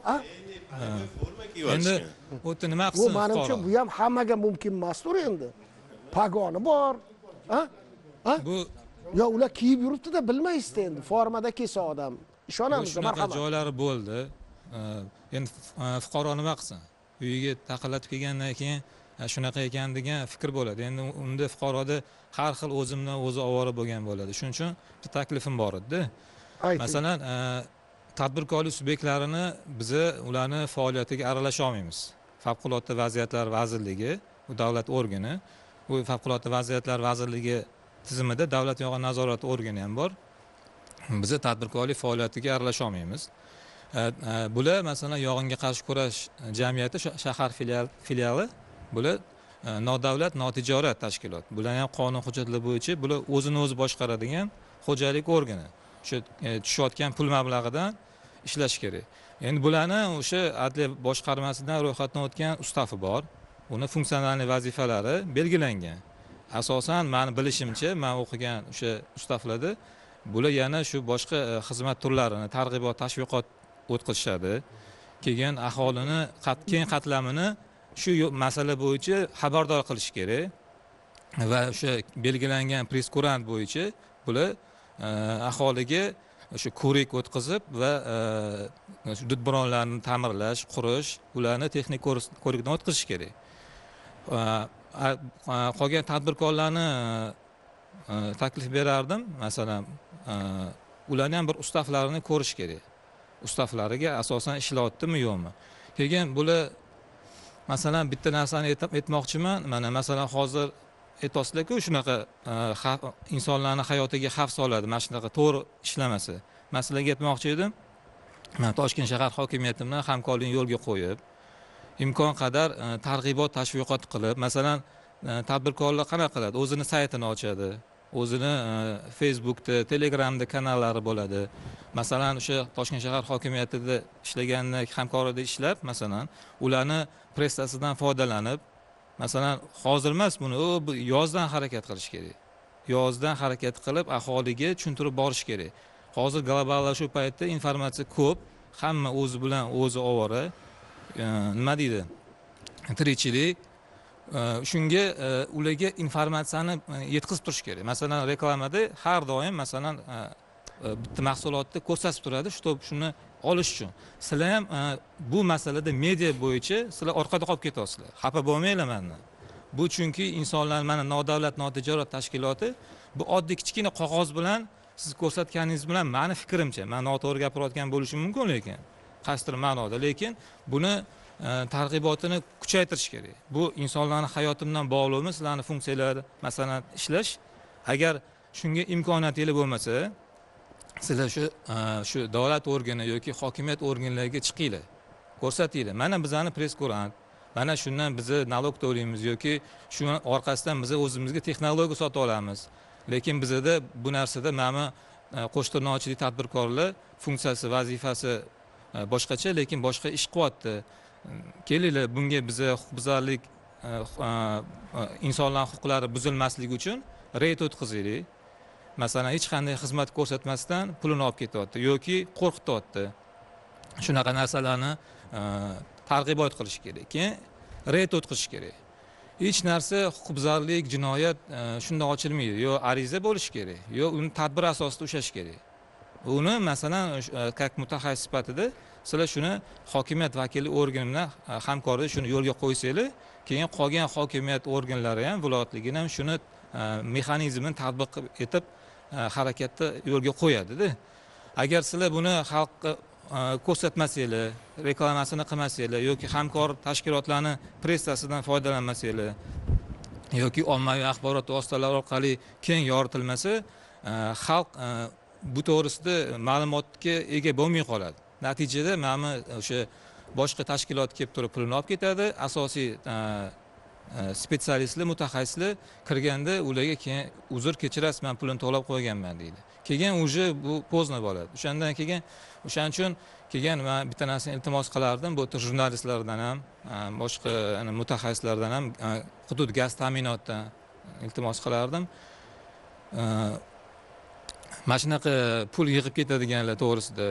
Speaker 7: Endi o'tni nima qilsin?
Speaker 1: Bu menimcha bu ham hammaga mumkin emasdir endi. Pagoni bor. Ha? Ha?
Speaker 7: Bu
Speaker 1: yo ular kiyib yuribdi-da, bilmaysiz endi. Formada kelsa odam. Ishonamiz, marhamat.
Speaker 7: Shunaqa joylari bo'ldi. Endi fuqaro nima qilsin? Uyiga taqillatib kelgandan keyin shunaqa ekan degan fikr bo'ladi. Endi unda fuqaroda har xil o'zimdan o'zi ovora bo'lgan bo'ladi. Shuning uchun bir taklifim bor edi. Masalan, tadbirkorlik subyektlarini biz ularni faoliyatiga aralasha olmaymiz. Favqulodda vaziyatlar vazirligi, bu davlat organi, bu favqulodda vaziyatlar vazirligi tizimida davlat yong'in nazorati organi ham bor. Biz tadbirkorlik faoliyatiga aralasha olmaymiz. Bular masalan yong'inga qarshi kurash jamiyati shahar filiali, bular nodavlat notijorat tashkilot. Bular ham qonun hujjatlari bo'yicha bular o'zini o'zi boshqaradigan xo'jalik organi. O'sha tushayotgan pul mablag'idan ishlash kerak. Endi bularni o'sha adliya boshqarmasidan ro'yxatdan o'tgan ustavi bor. Uni funksional vazifalari belgilangan. Asosan meni bilishimcha, men o'qigan o'sha ustavlarda bular yana shu boshqa xizmat turlarini targ'ibot, tashviqot o'tkazishadi. Keyin aholini keng qatlamini shu masala bo'yicha xabardor qilish kerak va o'sha belgilangan press-kurant bo'yicha bular aholiga o'sha ko'rik o'tkazib va dudburonlarni ta'mirlash, qurish, ularni texnik ko'rikdan o'tkazish kerak. Qolgan tadbirkorlarni taklif berardim, masalan, ularning ham bir ustavlarini ko'rish kerak. Ustavlariga asosan ishlayaptimi yo'qmi? Keyin bular masalan bitta narsani aytmoqchiman. Mana masalan hozir aytasizlar-ku, shunaqa insonlarning hayotiga xavf soladi, mana shunaqa to'g'ri ishlamasa. Masalaga aytmoqchi edim. Men Toshkent shahar hokimiyati bilan hamkorlikni yo'lga qo'yib, imkon qadar targ'ibot, tashviqot qilib, masalan, tadbirkorlar qanaqa qiladi? O'zini saytini ochadi, o'zini Facebookda, Telegramda kanallari bo'ladi. Masalan, o'sha Toshkent shahar hokimiyatida ishlaganlar hamkorida ishlab, masalan, ularni pressasidan foydalanib, masalan, hozir emas buni, u yozdan harakat qilish kerak. Yozdan harakat qilib, aholiga tushuntirib borish kerak. Hozir globallashuv paytida informatsiya ko'p, hamma o'zi bilan o'zi ovora. Nima deydi? Tirikchilik. Shunga ularga informatsiyani yetkazib turish kerak. Masalan, reklamada har doim masalan bitta mahsulotni ko'rsatib turadi, shu shuni olish uchun sizlar ham bu masalada media bo'yicha sizlar orqada qolib ketyapsizlar. Xafa bo'lmanglar mendan. Bu chunki insonlar mana nodavlat notijorat tashkiloti bu oddiy kichkina qog'oz bilan siz ko'rsatganingiz bilan meni fikrimcha, men noto'g'ri gapirayotgan bo'lishim mumkin lekin qaysidir ma'noda, lekin buni targ'ibotini kuchaytirish kerak. Bu insonlarning hayoti bilan bog'liqmi, sizlarning funksiyalari masalan ishlash. Agar shunga imkoniyatingiz bo'lmasa, sizlar shu shu davlat organi yoki hokimiyat organlariga chiqinglar. Ko'rsatinglar. Mana bizani press-kurant, mana shundan bizni nalog to'laymiz yoki shu orqasidan biz o'zimizga texnologiya sotib olamiz. Lekin bizda bu narsada mana qo'shtirnochilik tadbirkorlar funksiyasi, vazifasi boshqacha, lekin boshqa ish qilyapti. Kelinglar, bunga biza huquqbuzarlik, insonlar huquqlari buzilmasligi uchun reyd o'tkazaylik. Masalan, hech qanday xizmat ko'rsatmasdan pulini olib ketyapti yoki qo'rqityapti. Shunaqa narsalarni targ'ibot qilish kerak. Keyin reyd o'tkazish kerak. Hech narsa huquqbuzarlik, jinoyat shunday ochilmaydi. Yo ariza bo'lishi kerak, yo uni tadbir asosida ushlash kerak. Uni masalan как mutaxassis sifatida sizlar shuni hokimiyat vakili organi bilan hamkorlikda shuni yo'lga qo'ysanglar, keyin qolgan hokimiyat organlari ham, viloyatligini ham shuni mexanizmini tatbiq etib harakatda yo'lga qo'yadi-da. Agar sizlar buni xalqqa ko'rsatmasanglar, reklamasini qilmasanglar yoki hamkor tashkilotlarni pressasidan foydalanmasanglar yoki ommaviy axborot vositalari orqali keng yoritilmasa, xalq bu to'g'risida ma'lumotga ega bo'lmay qoladi. Natijada mana o'sha boshqa tashkilot kelib turib pulini olib ketadi, asosiy spetsialistlar, mutaxassislar kirganda ularga keyin uzr kechirasiz, men pulini to'lab qo'yganman deydi. Keyin uje bu po'zna bo'ladi. O'shandan keyin o'shaning uchun keyin men bitta narsani iltimos qilardim, bu jurnalistlardan ham, boshqa mutaxassislardan ham, hudud gaz ta'minotdan iltimos qilardim. Mana shunaqa pul yig'ib ketadiganlar to'g'risida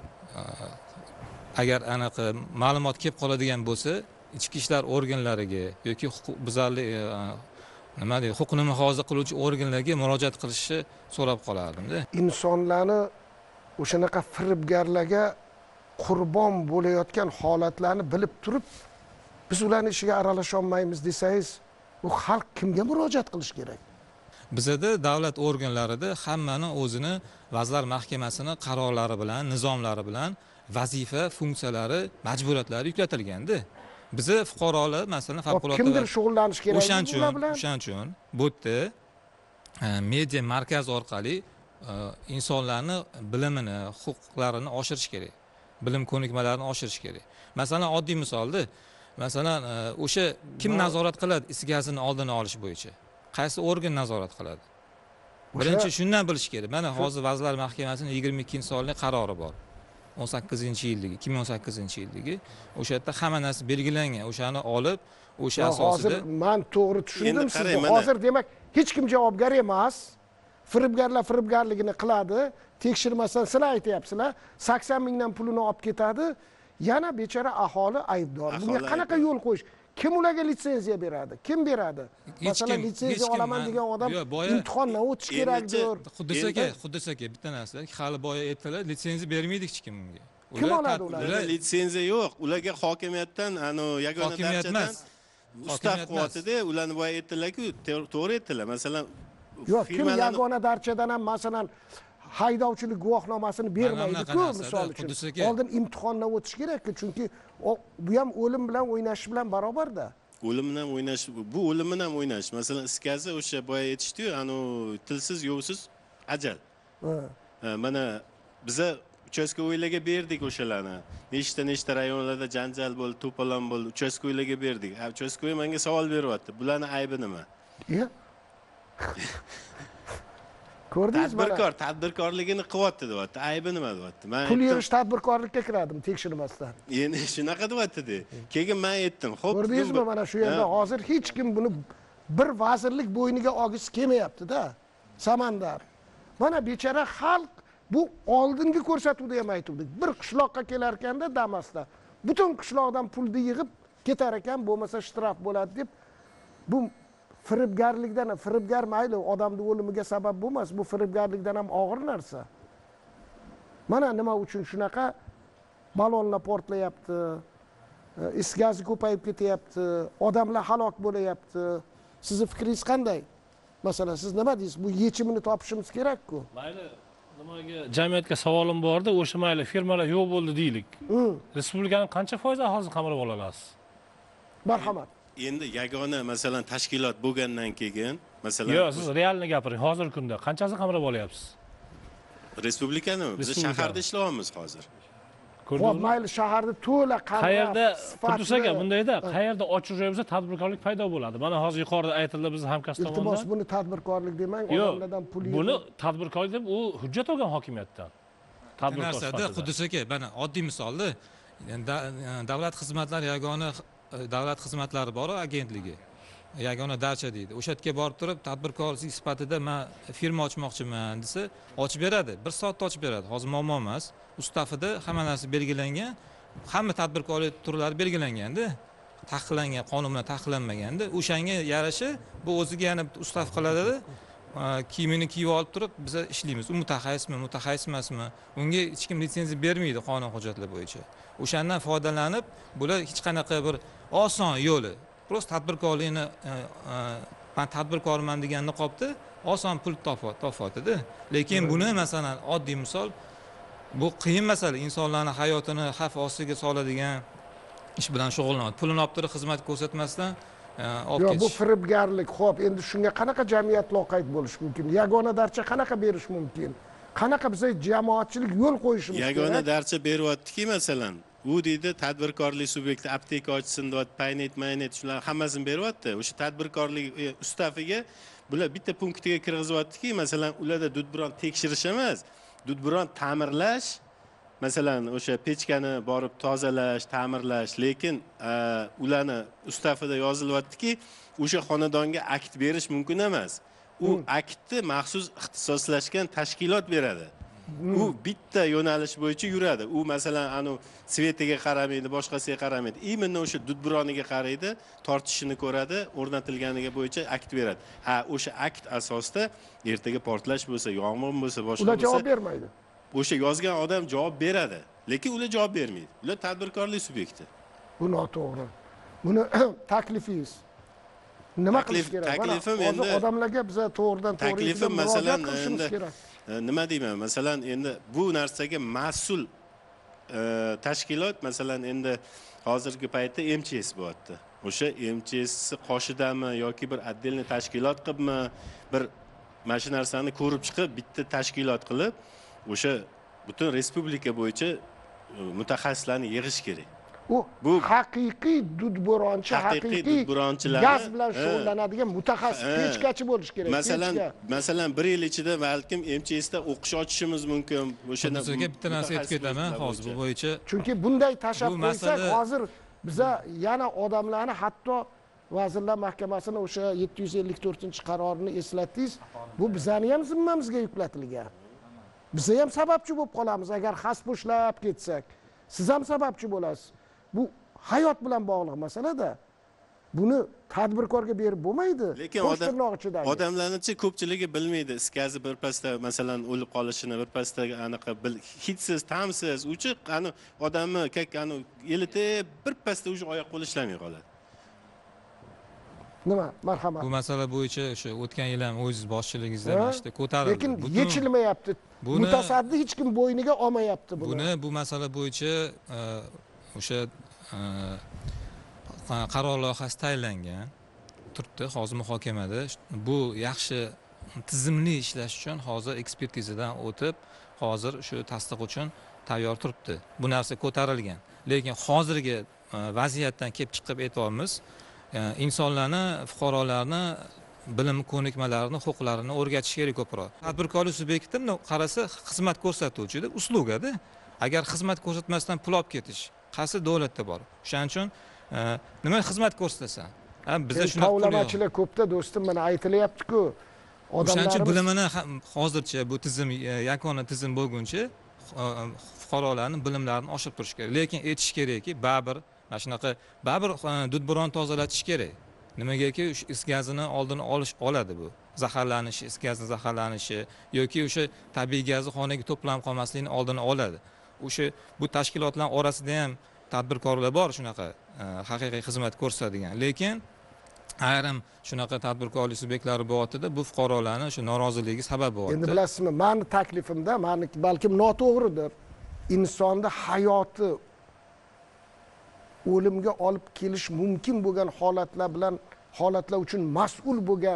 Speaker 7: agar anaqa ma'lumot kelib qoladigan bo'lsa, ichki ishlar organlariga yoki huquqbuzarlik nima deydi, huquqni muhofaza qiluvchi organlarga murojaat qilishni so'rab qolardim-da.
Speaker 1: Insonlarni o'shanaqa firibgarlarga qurbon bo'layotgan holatlarni bilib turib, biz ularning ishiga aralasha olmaymiz desangiz, u xalq kimga murojaat qilish kerak?
Speaker 7: Bizda davlat organlarida hammani o'zini Vazirlar Mahkamasini qarorlari bilan, nizomlari bilan vazifa, funksiyalari, majburiyatlari yuklatilganda. Bizi fuqarolar masalan favqulodda
Speaker 1: kimdir shug'ullanish kerak.
Speaker 7: O'shaning uchun, o'shaning uchun bu yerda media markaz orqali insonlarni bilimini, huquqlarini oshirish kerak. Bilim ko'nikmalarini oshirish kerak. Masalan, oddiy misolda, masalan, o'sha kim nazorat qiladi is gazini oldini olish bo'yicha? Qaysi organ nazorat qiladi? Birinchi shundan bilish kerak. Mana hozir Vazirlar Mahkamasining yigirma ikkinchi sonli qarori bor. o'n sakkizinchi yilligi, ikki ming o'n sakkizinchi yilligi. O'sha yerda hamma narsa belgilangan. O'shani olib, o'sha asosida
Speaker 1: hozir men to'g'ri tushundim sizni. Hozir demak, hech kim javobgar emas. Firibgarlar firibgarligini qiladi. Tekshirmasdan sizlar aytyapsizlar, sakson mingdan pulini olib ketadi. Yana bechora aholi aybdor. Bunga qanaqa yo'l qo'yish? Kim ularga litsenziya beradi? Kim beradi? Masalan, litsenziya olaman degan odam imtihondan o'tish kerakdir.
Speaker 7: Xuddisi aka, xuddisi aka bitta narsa, hali boya aytdilar, litsenziya bermaydik hech kimga.
Speaker 1: Kim oladi ular?
Speaker 6: Ular litsenziya yo'q. Ularga hokimiyatdan, ano yagona darchadan ustav qilyapti-da, ularni boya aytdilar-ku, to'g'ri aytdilar. Masalan,
Speaker 1: yo'q, kim yagona darchadan ham masalan haydovchilik guvohnomasini bermaydi-ku, misol uchun. Oldin imtihondan o'tish kerak-ku, chunki bu ham o'lim bilan o'ynash bilan barobar-da.
Speaker 6: O'lim bilan o'ynash, bu o'lim bilan o'ynash. Masalan, iskazi o'sha boya aytishdi-yu, ano tilsiz, yo'vsiz ajal. Mana biza uchastko'ylarga berdik o'shalarni. Nechta nechta rayonlarda janjal bo'ldi, to'polon bo'ldi, uchastko'ylarga berdik. Uchastko'y menga savol beryapti. Bularning aybi nima?
Speaker 1: Yo. Ko'rdingizmi?
Speaker 6: Tadbirkor tadbirkorligini qilyapti deyapti. Aybi nima deyapti? Men
Speaker 1: pul yig'ish tadbirkorlikka kiradim tekshirmasdan.
Speaker 6: Endi shunaqa deyapti-da. Keyin men aytdim, xo'p.
Speaker 1: Ko'rdingizmi, mana shu yerda hozir hech kim buni bir vazirlik bo'yniga olgisi kelmayapti-da. Samandar. Mana bechara xalq bu oldingi ko'rsatuvda ham aytuvdik. Bir qishloqqa kelar ekanda Damasda, butun qishloqdan pulni yig'ib ketar ekan, bo'lmasa shtraf bo'ladi deb bu firibgarlikdan, firibgar mayli odamning o'limiga sabab bo'lmas, bu firibgarlikdan ham og'ir narsa. Mana nima uchun shunaqa balonlar portlayapti, is gazi ko'payib ketyapti, odamlar halok bo'layapti. Sizni fikringiz qanday? Masalan, siz nima deysiz? Bu yechimini topishimiz kerak-ku.
Speaker 3: Mayli, nimaga jamiyatga savolim bordi, o'sha mayli firmalar yo'q bo'ldi deylik. Respublikaning qancha foiz aholisi qamrab ola olasiz?
Speaker 1: Marhamat.
Speaker 6: Endi yagona masalan tashkilot bo'lgandan keyin, masalan
Speaker 3: Yo'q, siz realni gapiring. Hozirgi kunda qanchasini qamrab olyapsiz?
Speaker 6: respublikani biz
Speaker 3: Respublikani.
Speaker 6: shaharda ishlayapmiz hozir.
Speaker 1: Xo'p,
Speaker 3: Ko'rdingizmi?
Speaker 1: mayli shaharda to'la qamrab,
Speaker 3: Qayerda
Speaker 1: sifatli-
Speaker 3: Qudus aka bundayda, qayerda ochiq bo'lsa tadbirkorlik paydo bo'ladi. Mana hozir yuqorida aytildi biz hamkasb
Speaker 1: Iltimos
Speaker 3: tomonidan.
Speaker 1: buni tadbirkorlik demang,
Speaker 3: Yo'q,
Speaker 1: odamlardan pul
Speaker 3: buni
Speaker 1: yig'ib-
Speaker 3: tadbirkorlik deb u hujjat olgan hokimiyatdan.
Speaker 7: Bu
Speaker 3: Tadbirkor
Speaker 7: narsada
Speaker 3: sifatida.
Speaker 7: Qudus aka, mana oddiy misolda da- davlat xizmatlari yagona davlat xizmatlari bor agentligi. Yagona darcha deydi. O'sha yerga borib turib, tadbirkorlik sifatida men firma ochmoqchiman desa, ochib beradi. Bir soatda ochib beradi. Hozir muammo emas. Ustavida hamma narsa belgilangan. Hamma tadbirkorlik turlari belgilanganda, taqiqlangan, qonun bilan taqiqlanmaganda, o'shanga yarasha bu o'ziga yana ustav qiladi. Kiyimini kiyib olib turib biz ishlaymiz. U mutaxassismi, mutaxassis emasmi? Unga hech kim litsenziya bermaydi qonun hujjatlari bo'yicha. O'shandan foydalanib, bular hech qanaqa bir oson yo'li. Prosta tadbirkorlikni men tadbirkorman degan niqobda oson pul topadi. Lekin buni masalan oddiy misol bu qiyin masala, insonlarning hayotini xavf ostiga soladigan ish bilan shug'ullanadi. Pulini olib turib xizmat ko'rsatmasdan olib
Speaker 1: Yo'q, bu
Speaker 7: ketish.
Speaker 1: firibgarlik. Xo'p, endi shunga qanaqa jamiyat loqayd bo'lishi mumkin? Yagona darcha qanaqa berish mumkin? Qanaqa biza jamoatchilik yo'l qo'yishimiz kerak?
Speaker 6: Yagona darcha beryaptiki, masalan, u deydi tadbirkorlik subyekti apteka ochsin deb, paynet, maynet shular hammasini beryapti. O'sha tadbirkorlik e, ustafiga bular bitta punktiga kirg'izyaptiki, masalan, ularda dudburon tekshirish emas, dudburon ta'mirlash, masalan, o'sha pechkani borib tozalash, ta'mirlash, lekin e, ularni ustafida yozilyaptiki, o'sha xonadonga akt berish mumkin emas. U aktni maxsus ixtisoslashgan tashkilot beradi. U bitta yo'nalish bo'yicha yuradi. U masalan, anu svetiga qaramaydi, boshqasiga qaramaydi. Imенно o'sha dudburoniga qaraydi, tortishini ko'radi, o'rnatilganiga bo'yicha akt beradi. Ha, o'sha akt asosida ertaga portlash bo'lsa, yong'in bo'lsa, boshqa
Speaker 1: Ular
Speaker 6: bo'lsa,
Speaker 1: javob bermaydi.
Speaker 6: o'sha yozgan odam javob beradi. Lekin ular javob bermaydi. Ular tadbirkorlik subyekti.
Speaker 1: Bu noto'g'ri. Buni taklifingiz nima qilish
Speaker 6: Taklif-
Speaker 1: kerak? Mana
Speaker 6: taklifim
Speaker 1: hozir
Speaker 6: endi-
Speaker 1: odamlarga biza to'g'ridan to'g'ri
Speaker 6: Taklifim
Speaker 1: murojaat
Speaker 6: masalan
Speaker 1: qilishimiz
Speaker 6: endi
Speaker 1: kerak.
Speaker 6: e, nima deyman? Masalan, endi bu narsaga mas'ul e, tashkilot, masalan, endi hozirgi paytda M C S bo'lyapti. O'sha M C S qoshidami yoki bir отдельный tashkilot qilibmi, bir mana shu narsani ko'rib chiqib, bitta tashkilot qilib, o'sha butun respublika bo'yicha e, mutaxassislarni yig'ish kerak.
Speaker 1: U
Speaker 6: Bu-
Speaker 1: haqiqiy dudburonchi,
Speaker 6: Haqiqiy
Speaker 1: haqiqiy
Speaker 6: dudburonchilarni-
Speaker 1: gaz bilan
Speaker 6: Ha.
Speaker 1: shug'ullanadigan mutaxassis,
Speaker 6: Ha.
Speaker 1: pechkachi bo'lish kerak.
Speaker 6: Masalan,
Speaker 1: pechka.
Speaker 6: masalan bir yil ichida balkim M C S da o'qish ochishimiz mumkin. O'shani
Speaker 7: Sizga bitta narsa aytib ketaman hozir bu bo'yicha.
Speaker 1: Chunki bunday tashab
Speaker 7: Bu
Speaker 1: qo'ysak,
Speaker 7: masala-
Speaker 1: hozir biza yana odamlarni, hatto Vazirlar Mahkamasini o'sha yetti yuz ellik to'rtinchi qarorini eslatdingiz. Bu bizani ham zimmamizga yuklatilgan. Biz ham sababchi bo'lib qolamiz agar xasp ushlab ketsak. Siz ham sababchi bo'lasiz. Bu hayot bilan bog'liq masala-da. Buni tadbirkorga berib bo'lmaydi.
Speaker 6: Lekin
Speaker 1: Qo'sh
Speaker 6: odam
Speaker 1: tirnoq ichidagi.
Speaker 6: odamlarning ko'pchiligi bilmaydi. Iskazi bir pasda masalan o'lib qolishini, bir pasda anaqa bil hidsiz, ta'msiz, uchi qani odamni kak anu elitib bir pasda o'sha oyoq qo'li ishlamay qoladi.
Speaker 1: Nima? Marhamat.
Speaker 7: Bu masala bo'yicha o'sha o'tgan yil ham o'zingiz boshchiligingizda
Speaker 1: Ha?
Speaker 7: mana ishda ko'tarildi.
Speaker 1: Lekin
Speaker 7: Butun-
Speaker 1: yechilmayapti.
Speaker 7: buni-
Speaker 1: Mutasaddi hech kim bo'yniga olmayapti buni.
Speaker 7: Buni bu masala bo'yicha e, o'sha e, qaror loyihasi tayinlangan turibdi, hozir muhokamada. Bu yaxshi tizimli ishlash uchun hozir ekspertizadan o'tib, hozir shu tasdiq uchun tayyor turibdi. Bu narsa ko'tarilgan. Lekin hozirgi e, vaziyatdan kelib chiqib aytyapmiz, e, insonlarni, fuqarolarni bilim ko'nikmalarini, huquqlarini o'rgatish kerak ko'proq. Tadbirkorlik subyekti qarasa xizmat ko'rsatuvchida uslugada. Agar xizmat ko'rsatmasdan pul olib ketish, qaysi davlatda bor? O'shaning uchun e, nima xizmat ko'rsatasan? Ha, bizda shunaqa pul yo'q.
Speaker 1: Tovlamachilar ko'pda do'stim, mana aytilyapti-ku.
Speaker 7: O'shaning uchun
Speaker 1: Odamlarimiz
Speaker 7: bilimini ham- hozircha bu tizim e, yagona tizim bo'lguncha e, fuqarolarning bilimlarini oshirib turish kerak. Lekin aytish kerakki, baribir mana shunaqa baribir e, dudburon tozalatish kerak. Nimagaki is gazini oldini olish oladi bu. Zaharlanish, is gazni zaharlanishi yoki o'sha tabiiy gazi xonaga to'planib qolmasligini oldini oladi. o'sha bu tashkilotlar orasida ham tadbirkorlar bor shunaqa haqiqiy xizmat ko'rsatadigan, lekin ayrim shunaqa tadbirkorlik subyektlari bo'lyapti-da, bu fuqarolarning o'sha noroziligi sabab bo'lyapti.
Speaker 1: Endi bilasizmi, meni taklifimda, meni balkim noto'g'ridir. Insonni hayoti o'limga olib kelish mumkin bo'lgan holatlar bilan holatlar uchun mas'ul bo'lgan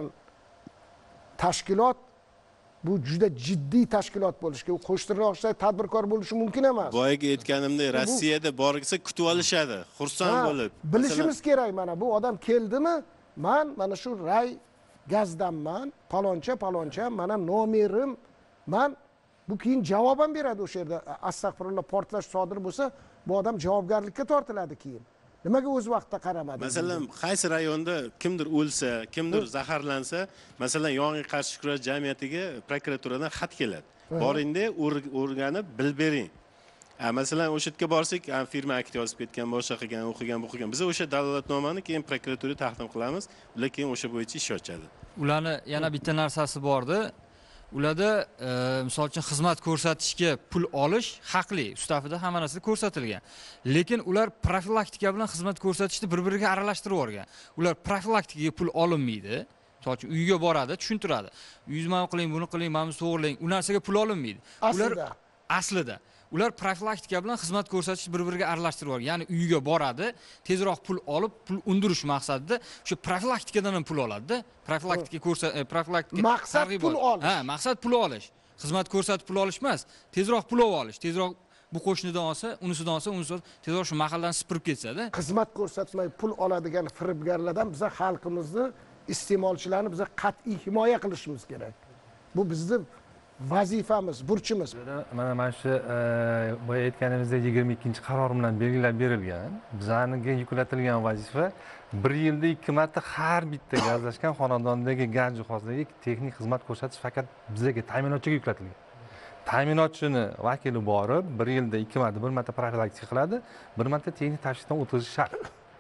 Speaker 1: tashkilot bu juda jiddiy tashkilot bo'lishi kerak. U qo'shtirnoqcha tadbirkor bo'lishi mumkin emas.
Speaker 6: Boyaga aytganimdek, Rossiyada borgisa kutib olishadi, xursand bo'lib.
Speaker 1: Bilishimiz kerak, mana bu odam keldimi? Men mana shu ray gazdanman, paloncha paloncha, mana nomerim, men bu keyin javob ham beradi o'sha yerda. Astag'firullah, portlash sodir bo'lsa, bu odam javobgarlikka tortiladi keyin. Nimaga o'z vaqtida qaramadi?
Speaker 6: Masalan, qaysi rayonda kimdir o'lsa, kimdir zaharlansa, masalan, yong'in qarshi kurash jamiyatiga prokuraturadan xat keladi. Boringda o'rganib, bilib bering. Masalan, o'sha yerga borsak, firma akt yozib ketgan, boshqa qilgan, o'qigan, bu qilgan. Biz o'sha dalolatnomani keyin prokuraturaga taqdim qilamiz, ular keyin o'sha bo'yicha ish ochadi.
Speaker 8: Ularni yana bitta narsasi bordi. Ularda misol uchun xizmat ko'rsatishga pul olish haqli, ustavida hamma narsa ko'rsatilgan. Lekin ular profilaktika bilan xizmat ko'rsatishni bir-biriga aralashtirib yuborgan. Ular profilaktikaga pul olinmaydi. Misol uchun uyga boradi, tushuntiradi. Uyingizni mana qiling, buni qiling, mana buni to'g'rilang. U narsaga pul olinmaydi.
Speaker 1: Ular
Speaker 8: aslida ular profilaktika bilan xizmat ko'rsatish bir-biriga aralashtirib yuborgan. Ya'ni uyga boradi, tezroq pul olib, pul undirish maqsadida o'sha profilaktikadan ham pul oladi-da. Profilaktika ko'rsat, profilaktika
Speaker 1: maqsad pul olish.
Speaker 8: Ha, maqsad pul olish. Xizmat ko'rsatib pul olish emas, tezroq pul olish, tezroq bu qo'shnidan olsa, unisidan olsa, unisidan tezroq shu mahallani sipirib ketsa-da.
Speaker 1: Xizmat ko'rsatmay pul oladigan firibgarlardan biz xalqimizni, iste'molchilarni biz qat'iy himoya qilishimiz kerak. Bu bizning vazifamiz, burchimiz.
Speaker 4: Mana mana shu boya aytganimizdek yigirma ikkinchi qaror bilan belgilab berilgan, bizlarga yuklatilgan vazifa bir yilda ikki marta har bitta gazlashgan xonadondagi gaz jihozlariga texnik xizmat ko'rsatish faqat bizga ta'minotchiga yuklatilgan. Ta'minotchini vakili borib, bir yilda ikki marta, bir marta profilaktika qiladi, bir marta texnik tashxisdan o'tkazish shart.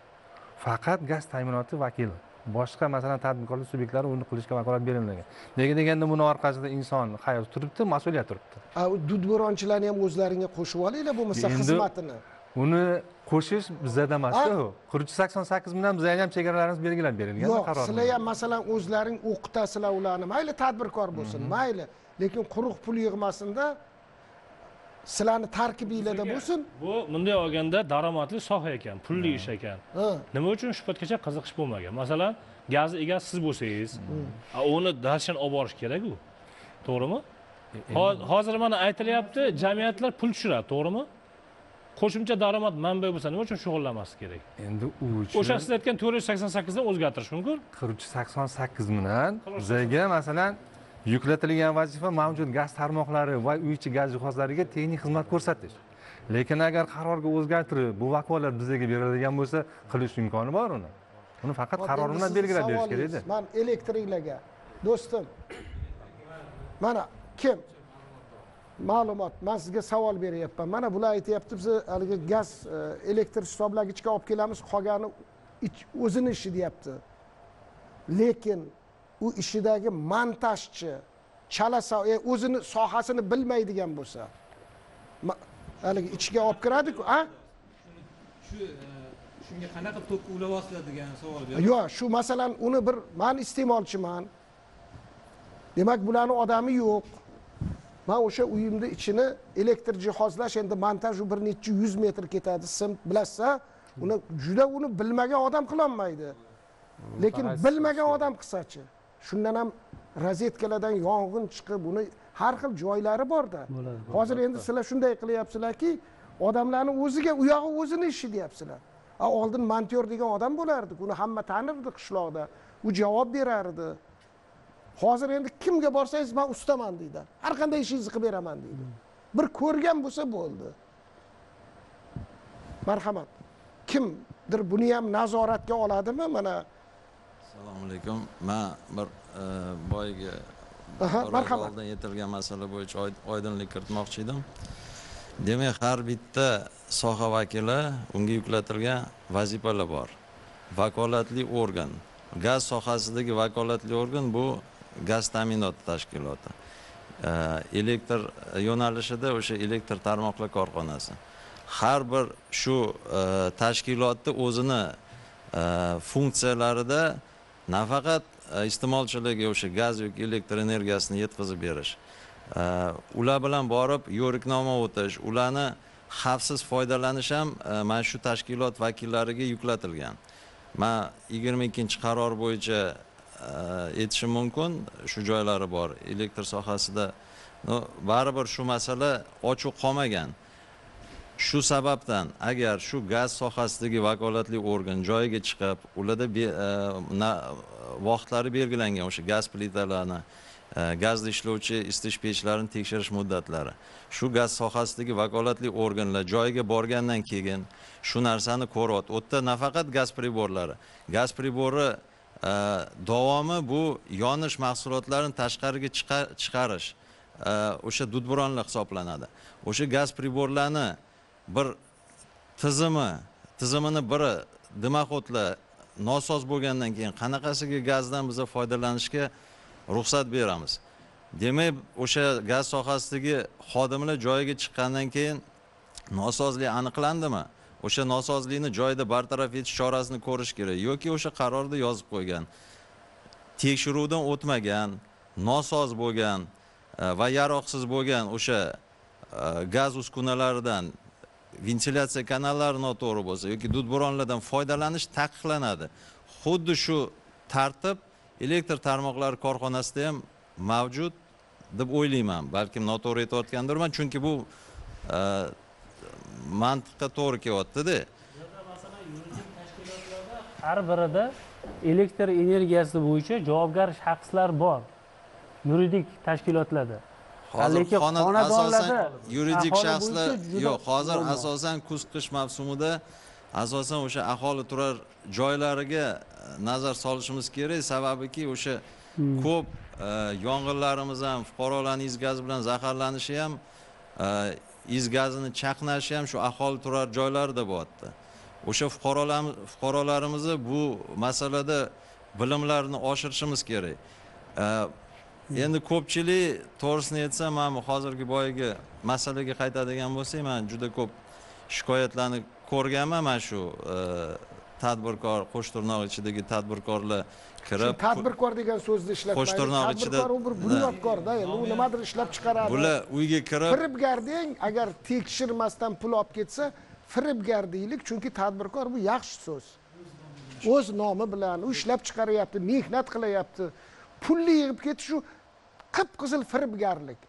Speaker 4: Faqat gaz ta'minoti vakili. Boshqa masalan tadbirkorlik subyektlari uni qilishga vakolat berilmagan. Nega deganda buni orqasida inson hayot turibdi, mas'uliyat turibdi.
Speaker 1: A dudboronchilarni ham o'zlaringga qo'shib olinglar bo'lmasa xizmatini.
Speaker 4: Uni qo'shish bizda emas-ku. qirq uch sakson sakkiz bilan bizga ham chegaralarimiz belgilab berilgan qaror.
Speaker 1: Yo'q, sizlar ham masalan o'zlaring o'qitasizlar ularni, mayli tadbirkor bo'lsin, mayli, lekin quruq pul yig'masinda sizlarni tarkibingizda bo'lsin.
Speaker 3: Bu bunday olganda daromadli soha ekan, pulli ish ekan. Nima uchun shu paytgacha qiziqish bo'lmagan? Masalan, gaz egasi siz bo'lsangiz, uni darshan olib borish kerak-ku. To'g'rimi? Hozir mana aytilyapti, jamiyatlar pul tushiradi, to'g'rimi? Qo'shimcha daromad manbai bo'lsa, nima uchun shug'ullanmaslik kerak?
Speaker 4: Endi u uchun
Speaker 3: o'sha siz aytgan to'rt yuz sakson sakkiz dan o'zgartirish mumkin.
Speaker 4: qirq uch sakson sakkiz bilan bizga masalan yuklatilgan vazifa mavjud gaz tarmoqlari va uy ichi gaz jihozlariga texnik xizmat ko'rsatish. Lekin agar qarorga o'zgartirib, bu vakolat bizga beriladigan bo'lsa, qilish imkoni bor uni. Uni faqat qaror bilan belgilab berish kerak edi.
Speaker 1: Men elektriklarga, do'stim, mana kim? Ma'lumot, men sizga savol beryapman. Mana bular aytayapti, biz haligi gaz elektr hisoblagichga olib kelamiz, qolgani o'zini ishi deyapti. Lekin u ishidagi montajchi, chala o'zini sohasini bilmaydigan bo'lsa, haligi ichiga olib kiradi-ku, a?
Speaker 7: Shu shunga qanaqa to'pga ulayapsizlar degan savol berdim.
Speaker 1: Yo'q, shu masalan uni bir men iste'molchiman. Demak, bularning odami yo'q. Men o'sha uyimda ichini elektr jihozlash endi montaj u bir necha yuz metr ketadi, sim bilasiz, uni juda uni bilmagan odam qila olmaydi. Lekin bilmagan odam qilsa-chi? Shundan ham rozetkalardan yong'in chiqib, uni har xil joylari bor-da. Hozir endi sizlar shunday qilyapsizlarki, odamlarning o'ziga u yog'i o'zini ishi deyapsizlar. A oldin montyor degan odam bo'lardi, uni hamma tanirdi qishloqda. U javob berardi. Hozir endi kimga borsangiz men ustaman deydi. Har qanday ishingizni qilib beraman deydi. Bir ko'rgan bo'lsa bo'ldi. Marhamat. Kimdir buni ham nazoratga oladimi? Mana
Speaker 9: Assalomu alaykum. Men bir boyga
Speaker 1: marhamat.
Speaker 9: oldin yetilgan masala bo'yicha oydinlik kiritmoqchi edim. Demak, har bitta soha vakili unga yuklatilgan vazifalar bor. Vakolatli organ. Gaz sohasidagi vakolatli organ bu gaz ta'minoti tashkiloti. elektr yo'nalishida o'sha elektr tarmoqlar korxonasi. Har bir shu tashkilotni o'zini funksiyalarida nafaqat iste'molchilarga o'sha gaz yoki elektr energiyasini yetkazib berish, ular bilan borib yo'riqnoma o'tish, ularni xavfsiz foydalanish ham mana shu tashkilot vakillariga yuklatilgan. Men yigirma ikkinchi qaror bo'yicha aytishim mumkin, shu joylari bor. Elektr sohasida baribir shu masala ochiq qolmagan. Shu sababdan agar shu gaz sohasidagi vakolatli organ joyiga chiqib, ularda vaqtlari belgilangan o'sha gaz plitalarini, gazda ishlovchi isitish pechlarini tekshirish muddatlari. Shu gaz sohasidagi vakolatli organlar joyiga borgandan keyin shu narsani ko'ryapti. U yerda nafaqat gaz priborlari, gaz pribori davomi bu yonish mahsulotlarini tashqariga chiqarish, o'sha dudburonlar hisoblanadi. O'sha gaz priborlarni bir tizimi, tizimini biri dimoxodlar nosoz bo'lgandan keyin qanaqasiga gazdan biz foydalanishga ruxsat beramiz. Demak, o'sha gaz sohasidagi xodimlar joyiga chiqqandan keyin nosozlik aniqlandimi? O'sha nosozlikni joyida bartaraf etish chorasini ko'rish kerak yoki o'sha qarorda yozib qo'ygan, tekshiruvdan o'tmagan, nosoz bo'lgan va yaroqsiz bo'lgan o'sha gaz uskunalaridan ventilyatsiya kanallari noto'g'ri bo'lsa yoki dudburonlardan foydalanish taqiqlanadi. Xuddi shu tartib elektr tarmoqlari korxonasida ham mavjud deb o'ylayman. Balkim noto'g'ri aytayotgandirman, chunki bu mantiqqa to'g'ri kelyapti-da.
Speaker 3: Har birida elektr energiyasi bo'yicha javobgar shaxslar bor. Yuridik tashkilotlarda.
Speaker 9: Hozir xonadonlarda yuridik shaxslar yo'q. Hozir asosan kuz-qish mavsumida asosan o'sha aholi turar joylariga nazar solishimiz kerak, sababiki o'sha ko'p yong'inlarimiz ham, fuqarolarning is gaz bilan zaharlanishi ham, is gazini chaqnashi ham shu aholi turar joylarida bo'lyapti. O'sha fuqarolarimiz fuqarolarimizni bu masalada bilimlarini oshirishimiz kerak. Endi ko'pchilik to'g'risini aytsam, men hozirgi boyagi masalaga qaytadigan bo'lsak, men juda ko'p shikoyatlarni ko'rganman. Men shu tadbirkor, Qo'shtirnoq ichidagi tadbirkorlar kirib,
Speaker 1: tadbirkor degan so'zni ishlatmaydi.
Speaker 9: Qo'shtirnoq ichida
Speaker 1: tadbirkor u bir bunyodkorda, endi u nimadir ishlab chiqaradi.
Speaker 9: Bular uyga kirib,
Speaker 1: firibgar deng, agar tekshirmasdan pul olib ketsa, firibgar deylik, chunki tadbirkor bu yaxshi so'z. O'z nomi bilan u ishlab chiqaryapti, mehnat qilyapti. Pulni yig'ib ketish u qip-qizil firibgarlik.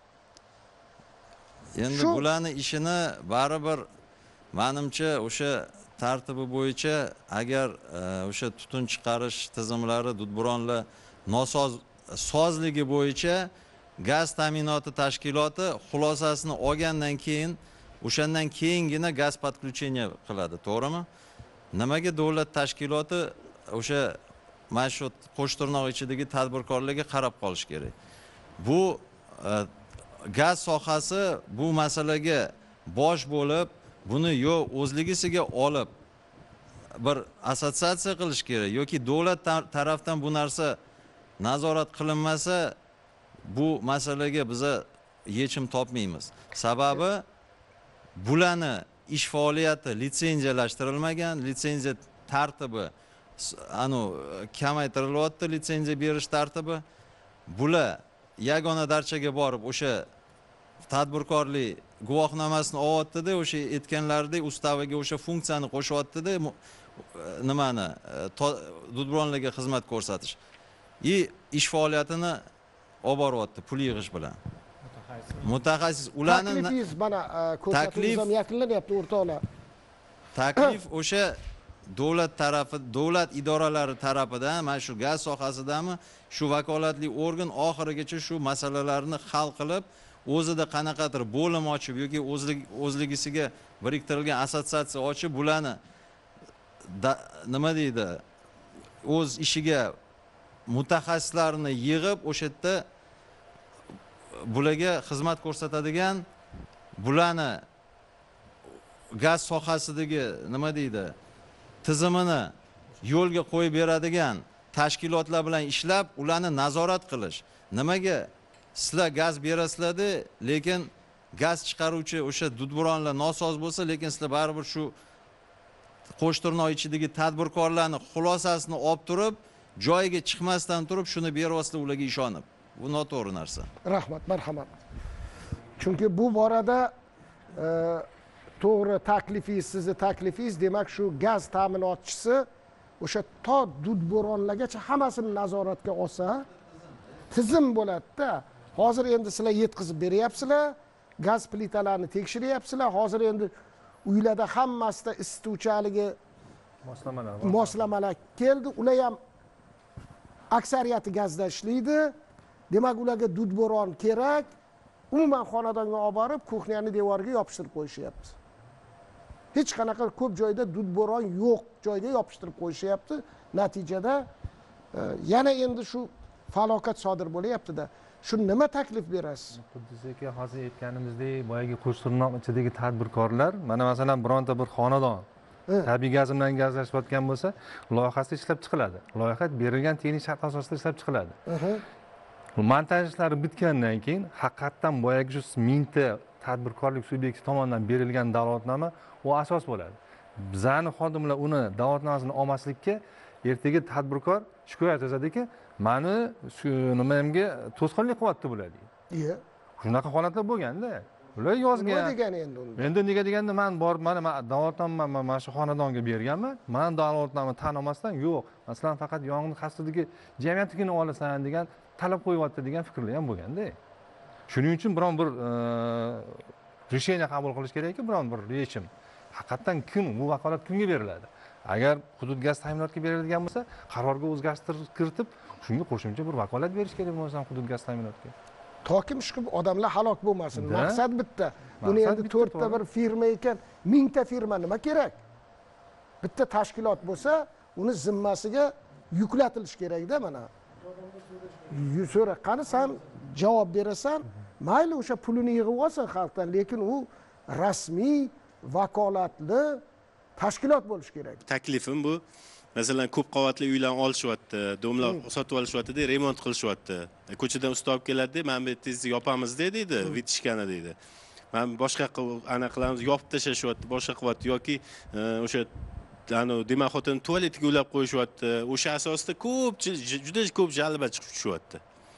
Speaker 9: Endi bularning ishini baribir menimcha o'sha tartibi bo'yicha agar o'sha tutun chiqarish tizimlari, dudburonlar nosoz sozligi bo'yicha gaz ta'minoti tashkiloti xulosasini olgandan keyin o'shandan keyingina gaz podключение qiladi, to'g'rimi? Nimaga davlat tashkiloti o'sha mana shu Qo'shtirnoq ichidagi tadbirkorlarga qarab qolish kerak? Bu gaz sohasi bu masalaga bosh bo'lib, buni yo o'zligisiga olib bir assotsiatsiya qilish kerak yoki davlat tarafdan bu narsa nazorat qilinmasa, bu masalaga biz yechim topmaymiz. Sababi bularni ish faoliyati litsenziyalashtirilmagan, litsenziya tartibi anu kamaytirilyapti, litsenziya berish tartibi. Bular yagona darchaga borib o'sha tadbirkorlik guvohnomasini olyapti-da, o'sha aytganlaridek ustaviga o'sha funksiyani qo'shyapti-da, nimani dudburonlarga xizmat ko'rsatish. И ish faoliyatini olib boryapti pul yig'ish bilan. Mutaxassis ularni
Speaker 1: taklifingiz mana ko'rsatuvingiz ham yakunlanyapti o'rtoqlar.
Speaker 9: Taklif o'sha davlat tarafi, davlat idoralari tarafidan mana shu gaz sohasidami shu vakolatli organ oxirigacha shu masalalarni hal qilib, o'zida qanaqadir bo'lim ochib yoki o'zlik o'zligisiga biriktirilgan assotsiatsiya ochib, bularni nima deydi, o'z ishiga mutaxassislarni yig'ib, o'sha yerda bularga xizmat ko'rsatadigan, bularni gaz sohasidagi nima deydi, tizimini yo'lga qo'yib beradigan tashkilotlar bilan ishlab, ularni nazorat qilish. Nimaga sizlar gaz berasizlarda, lekin gaz chiqaruvchi o'sha dudburonlar nosoz bo'lsa, lekin sizlar baribir shu Qo'shtirnoq ichidagi tadbirkorlarni xulosasini olib turib, joyiga chiqmasdan turib shuni beryapsizlar ularga ishonib. Bu noto'g'ri narsa.
Speaker 1: Rahmat, marhamat. Chunki bu borada e, to'g'ri taklifingiz, sizni taklifingiz, demak shu gaz ta'minotchisi o'sha to dudbo'ronlargacha hammasini nazoratga olsa, tizim bo'ladida. Hozir endi sizlar yetkazib beryapsizlar, gaz plitalarini tekshiryapsizlar. Hozir endi uylarda hammasida isituvchaligi
Speaker 4: moslamalar
Speaker 1: moslamalar keldi. Ular ham aksariyati gazda ishlaydi. Demak, ularga dudbo'ron kerak. Umuman xonadonga olib borib, kuxnyani devoriga yopishtirib qo'yishyapti. Hech qanaqa ko'p joyda dudbo'ron yo'q joyga yopishtirib qo'yishyapti. Natijada e, yana endi shu falokat sodir bo'lyapti-da. Shu nima taklif berasiz?
Speaker 4: Xuddiki hozir aytganimizdek, boyagi Qo'shtirnoq ichidagi tadbirkorlar, mana masalan bironta bir xonadon tabiiy gaz bilan gazlashayotgan bo'lsa, loyihasi ishlab chiqiladi. Loyiha berilgan texnik shart asosida ishlab chiqiladi. Montaj ishlari bitgandan keyin haqiqatdan boyagi shu mingta tadbirkorlik subyekti tomonidan berilgan dalolatnoma u asos bo'ladi. Bizani xodimlar uni dalolatnomasini olmaslikka ertaga tadbirkor shikoyat yozadiki, mani shu nimamga to'sqinlik qilyapti bular deydi.
Speaker 1: Iya.
Speaker 4: Shunaqa holatlar bo'lganda, ular yozgan.
Speaker 1: Nima degani endi unda?
Speaker 4: Endi nega deganda, men borib mana dalolatnomani mana shu xonadonga berganman. Men dalolatnomani tan olmasdan, yo'q, masalan faqat yong'in xavfsizligi jamiyatligini olasan degan talab qo'yyapti degan fikrlar ham bo'lganda. Shuning uchun biron bir решение qabul qilish kerakki, biron bir yechim. Haqiqatan kim, bu vakolat kimga beriladi? Agar hudud gaz ta'minotga beriladigan bo'lsa, qarorga o'zgartirish kiritib, shunga qo'shimcha bir vakolat berish kerak bo'lsa hudud gaz ta'minotga.
Speaker 1: Tokim ishqib odamlar halok bo'lmasin. Maqsad bitta. Buni endi to'rtta bir firma ekan, mingta firma nima kerak? Bitta tashkilot bo'lsa, uni zimmasiga yuklatilish kerak-da mana. So'ra, qani sen javob berasan, mayli o'sha pulini yig'ib olsin xalqdan, lekin u rasmiy, vakolatli tashkilot bo'lish kerak.
Speaker 6: Taklifim bu. Masalan, ko'p qavatli uylarni olishyapti, domlar sotib olishyapti, remont qilishyapti. Ko'chadan usta olib keladi, mana bu yerni yopamiz deydi, vitishkani deydi. Mana boshqa ana qilamiz, yopib tashlashyapti, boshqa qilyapti yoki o'sha ana demak xotin tualetiga ulab qo'yishyapti. O'sha asosida ko'p juda ko'p jalba chiqib tushyapti.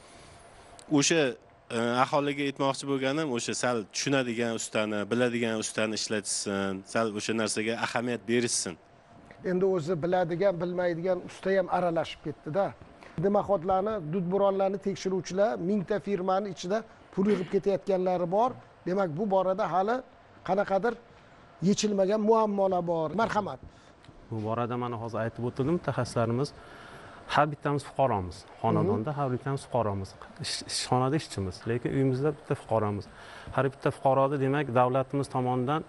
Speaker 6: O'sha aholiga aytmoqchi bo'lganim, o'sha sal tushunadigan ustani, biladigan ustani ishlatsin, sal o'sha narsaga ahamiyat berishsin.
Speaker 1: Endi o'zi biladigan, bilmaydigan usta ham aralashib ketdi-da. Demaxotlarni, dudburonlarni tekshiruvchilar mingta firmani ichida pul yig'ib ketayotganlari bor. Demak, bu borada hali qanaqadir yechilmagan muammolar bor. Marhamat.
Speaker 10: Bu borada mana hozir aytib o'tdim, mutaxassislarimiz har bittamiz fuqaromiz. Xonadonda har bittamiz fuqaromiz. Ishxonada ishchimiz, lekin uyimizda bitta fuqaromiz. Har bitta fuqaroda demak davlatimiz tomonidan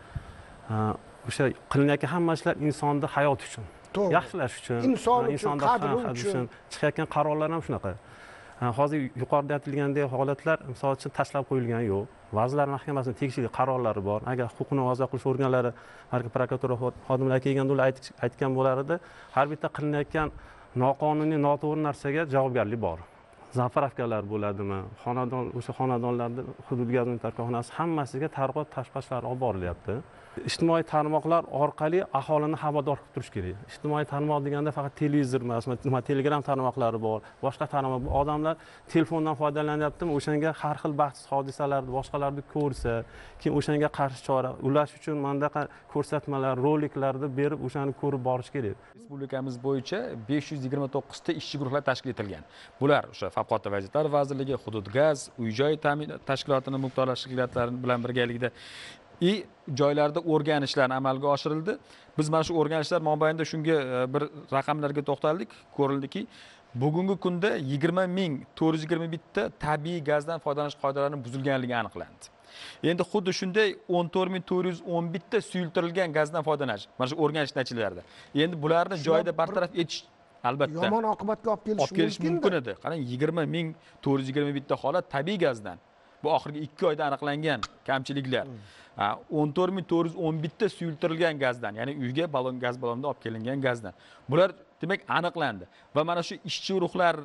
Speaker 10: o'sha qilinayotgan hamma ishlar insonni hayoti uchun, yaxshilash uchun,
Speaker 1: inson uchun, qadri uchun
Speaker 10: chiqayotgan qarorlar ham shunaqa. Hozir yuqorida aytilgandek holatlar misol uchun tashlab qo'yilgani yo'q. Vazirlar Mahkamasining tegishli qarorlari bor. Agar huquqni muhofaza qilish organlari, balki prokuratura xodimlari kelganda ular aytgan bo'lar edi, har bitta qilinayotgan noqonuniy, noto'g'ri narsaga javobgarlik bor. Zapravkalar bo'ladimi, xonadon o'sha xonadonlarda hudud gaz korxonasi hammasiga targ'ibot tashqarishlari olib borilyapti. Ijtimoiy tarmoqlar orqali aholini xabardor qilib turish kerak. Ijtimoiy tarmoq deganda faqat televizor emas, Telegram tarmoqlari bor, boshqa tarmoq. Odamlar telefondan foydalanyaptimi, o'shanga har xil baxtsiz hodisalarni, boshqalarni ko'rsa, keyin o'shanga qarshi chora ulash uchun mandaqa ko'rsatmalar, roliklarni berib o'shani ko'rib borish kerak.
Speaker 2: Respublikamiz bo'yicha besh yuz yigirma to'qqiz ta ishchi guruhlar tashkil etilgan. Bular o'sha Favqulodda vaziyatlar vazirligi, hudud gaz, uy-joy ta'minot tashkilotining muxtor tashkilotlari bilan birgalikda i joylarda o'rganishlar amalga oshirildi. Biz mana shu o'rganishlar mobaynida shunga bir raqamlarga to'xtaldik. Ko'rildiki, bugungi kunda yigirma ming to'rt yuz yigirma bitta tabiiy gazdan foydalanish qoidalarining buzilganligi aniqlandi. Endi xuddi shunday o'n to'rt ming to'rt yuz o'n bitta suyultirilgan gazdan foydalanish. Mana shu o'rganish natijalarida. Endi bularni joyida bartaraf etish albatta
Speaker 1: yomon oqibatga olib kelish
Speaker 2: mumkin edi. Qarang, yigirma ming to'rt yuz yigirma bitta holat tabiiy gazdan. Bu oxirgi ikki oyda aniqlangan kamchiliklar. o'n to'rt ming to'rt yuz o'n bitta suyultirilgan gazdan, ya'ni uyga balon gaz balonda olib kelingan gazdan. Bular demak aniqlandi va mana shu ishchi guruhlar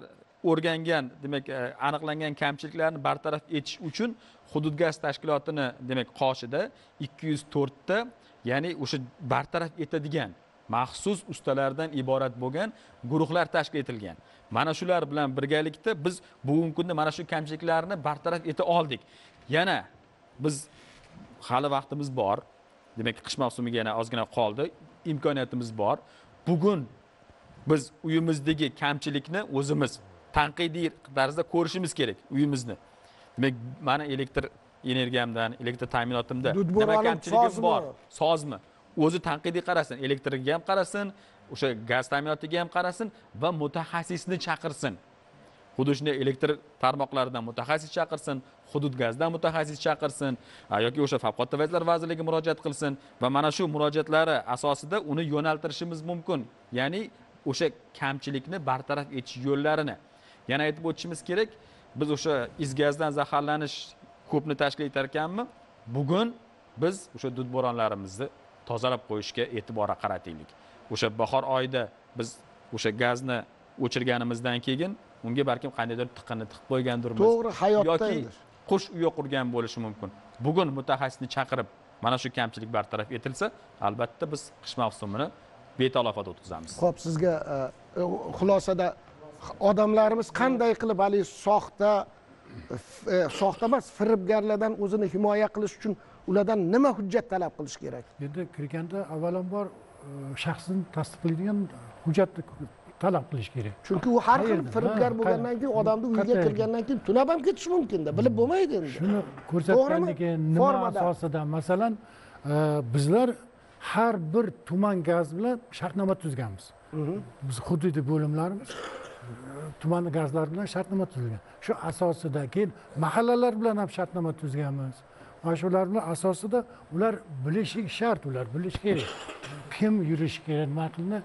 Speaker 2: o'rgangan, demak, aniqlangan kamchiliklarni bartaraf etish uchun hudud gaz tashkilotini, demak, qoshida ikki yuz to'rt ta, ya'ni o'sha bartaraf etadigan maxsus ustalardan iborat bo'lgan guruhlar tashkil etilgan. Mana shular bilan birgalikda biz bugungi kunda mana shu kamchiliklarni bartaraf eta oldik. Yana biz hali vaqtimiz bor. Demak, qish mavsumiga yana ozgina qoldi. Imkoniyatimiz bor. Bugun biz uyimizdagi kamchilikni o'zimiz tanqidiy tarzda ko'rishimiz kerak uyimizni. Demak, mana elektr energiyamdan, elektr ta'minotimda nima kamchiligim bor? Sozmi? O'zi tanqidiy qarasin, elektriga ham qarasin, o'sha gaz ta'minotiga ham qarasin va mutaxassisni chaqirsin. Xuddi shunday elektr tarmoqlaridan mutaxassis chaqirsin, hudud gazdan mutaxassis chaqirsin yoki o'sha favqulodda vaziyatlar vazirligiga murojaat qilsin va mana shu murojaatlari asosida uni yo'naltirishimiz mumkin. Ya'ni o'sha kamchilikni bartaraf etish yo'llarini. Yana aytib o'tishimiz kerak, biz o'sha is gazdan zaharlanish ko'pni tashkil etar ekanmi? Bugun biz o'sha dud bo'ronlarimizni tozalab qo'yishga e'tibor qarataylik. O'sha bahor oyida biz o'sha gazni o'chirganimizdan keyin unga balkim qandaydir tiqini tiqib qo'ygandirmiz.
Speaker 1: To'g'ri, hayotda
Speaker 2: yoki qush uya qurgan bo'lishi mumkin. Bugun mutaxassisni chaqirib mana shu kamchilik bartaraf etilsa, albatta biz qish mavsumini betalofat o'tkazamiz.
Speaker 1: Xo'p, sizga xulosada odamlarimiz qanday qilib hali soxta soxta emas, firibgarlardan o'zini himoya qilish uchun ulardan nima hujjat talab qilish kerak?
Speaker 5: Endi kirganda avvalambor shaxsini tasdiqlaydigan hujjatni talab qilish kerak.
Speaker 1: Chunki u har xil firibgar bo'lgandan keyin odamni uyiga kirgandan keyin tunab ham ketish mumkin-da, bilib bo'lmaydi endi.
Speaker 5: Shuni ko'rsatgandan keyin nima asosida, masalan, bizlar har bir tuman gaz bilan shartnoma tuzganmiz. Biz hududiy bo'limlarimiz tuman gazlar bilan shartnoma tuzgan. Shu asosida keyin mahallalar bilan ham shartnoma tuzganmiz. Mana shular bilan asosida ular bilishi shart, ular bilish kerak. Kim yurish kerak, nima qilni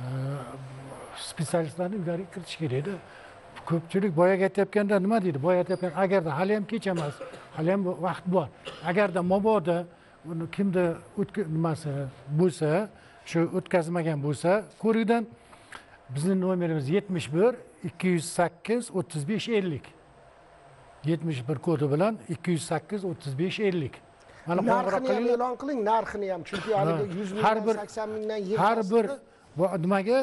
Speaker 5: specialistlarni ularga kiritish kerak-da. Ko'pchilik boyaga aytayotganda nima deydi? Boya aytayotgan, agarda hali ham kech emas, hali ham vaqt bor. Agarda mabodo uni kimda nimasi bo'lsa, shu o'tkazmagan bo'lsa, ko'rikdan bizning nomerimiz yetmish bir ikki yuz sakkiz o'ttiz besh ellik. yetmish bir kodi bilan ikki yuz sakkiz o'ttiz besh ellik.
Speaker 1: Mana narxini ham e'lon qiling, narxini ham, chunki haliga yuz mingdan sakson mingdan yer
Speaker 5: har bir nimaga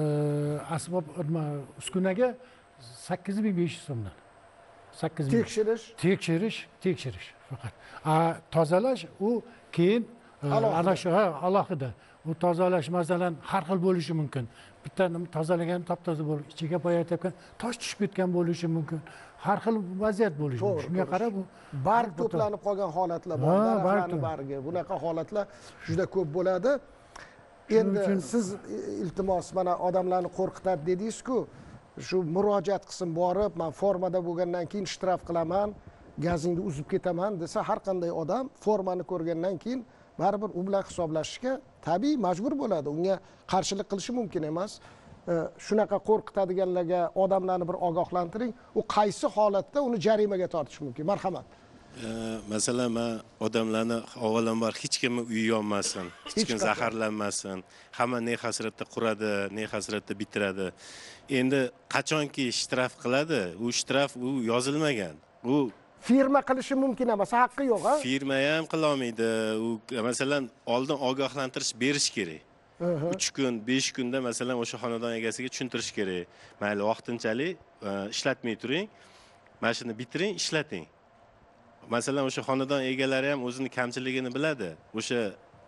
Speaker 5: asbob uskunaga sakkiz ming besh yuz so'mdan. sakkiz ming.
Speaker 1: Tekshirish,
Speaker 5: tekshirish, tekshirish faqat. A tozalash u keyin ana shu alohida. U tozalash masalan har xil bo'lishi mumkin. Bitta tozalagan top-toza bo'lib, ichiga boyatayotgan tosh tushib ketgan bo'lishi mumkin. Har xil vaziyat bo'lishi mumkin. Shunga qarab u
Speaker 1: barg to'planib qolgan holatlar bor. Daraxtlarning bargi. Bunaqa holatlar juda ko'p bo'ladi. Endi siz iltimos mana odamlarni qo'rqitadi dedingiz-ku, shu murojaat qilsin borib, men formada bo'lgandan keyin shtraf qilaman, gazingni uzib ketaman desa, har qanday odam formani ko'rgandan keyin baribir u bilan hisoblashishga tabiiy majbur bo'ladi. Unga qarshilik qilishi mumkin emas. Shunaqa qo'rqitadiganlarga odamlarni bir ogohlantiring. U qaysi holatda uni jarimaga tortish mumkin? Marhamat.
Speaker 6: Masalan, men odamlarni avvalambor hech kimni uyi yonmasin, hech kim zaharlanmasin, hamma ne hasratda quradi, ne hasratda bitiradi. Endi qachonki shtraf qiladi, u shtraf u yozilmagan. U
Speaker 1: firma qilishi mumkin emas, haqqi yo'q, ha?
Speaker 6: Firma ham qila olmaydi. U masalan oldin ogohlantirish berish kerak. uch kun, besh kunda masalan o'sha xonadon egasiga tushuntirish kerak. Mayli vaqtinchalik ishlatmay turing, mashina bitiring, ishlating. Masalan o'sha xonadon egalari ham o'zini kamchiligini biladi. O'sha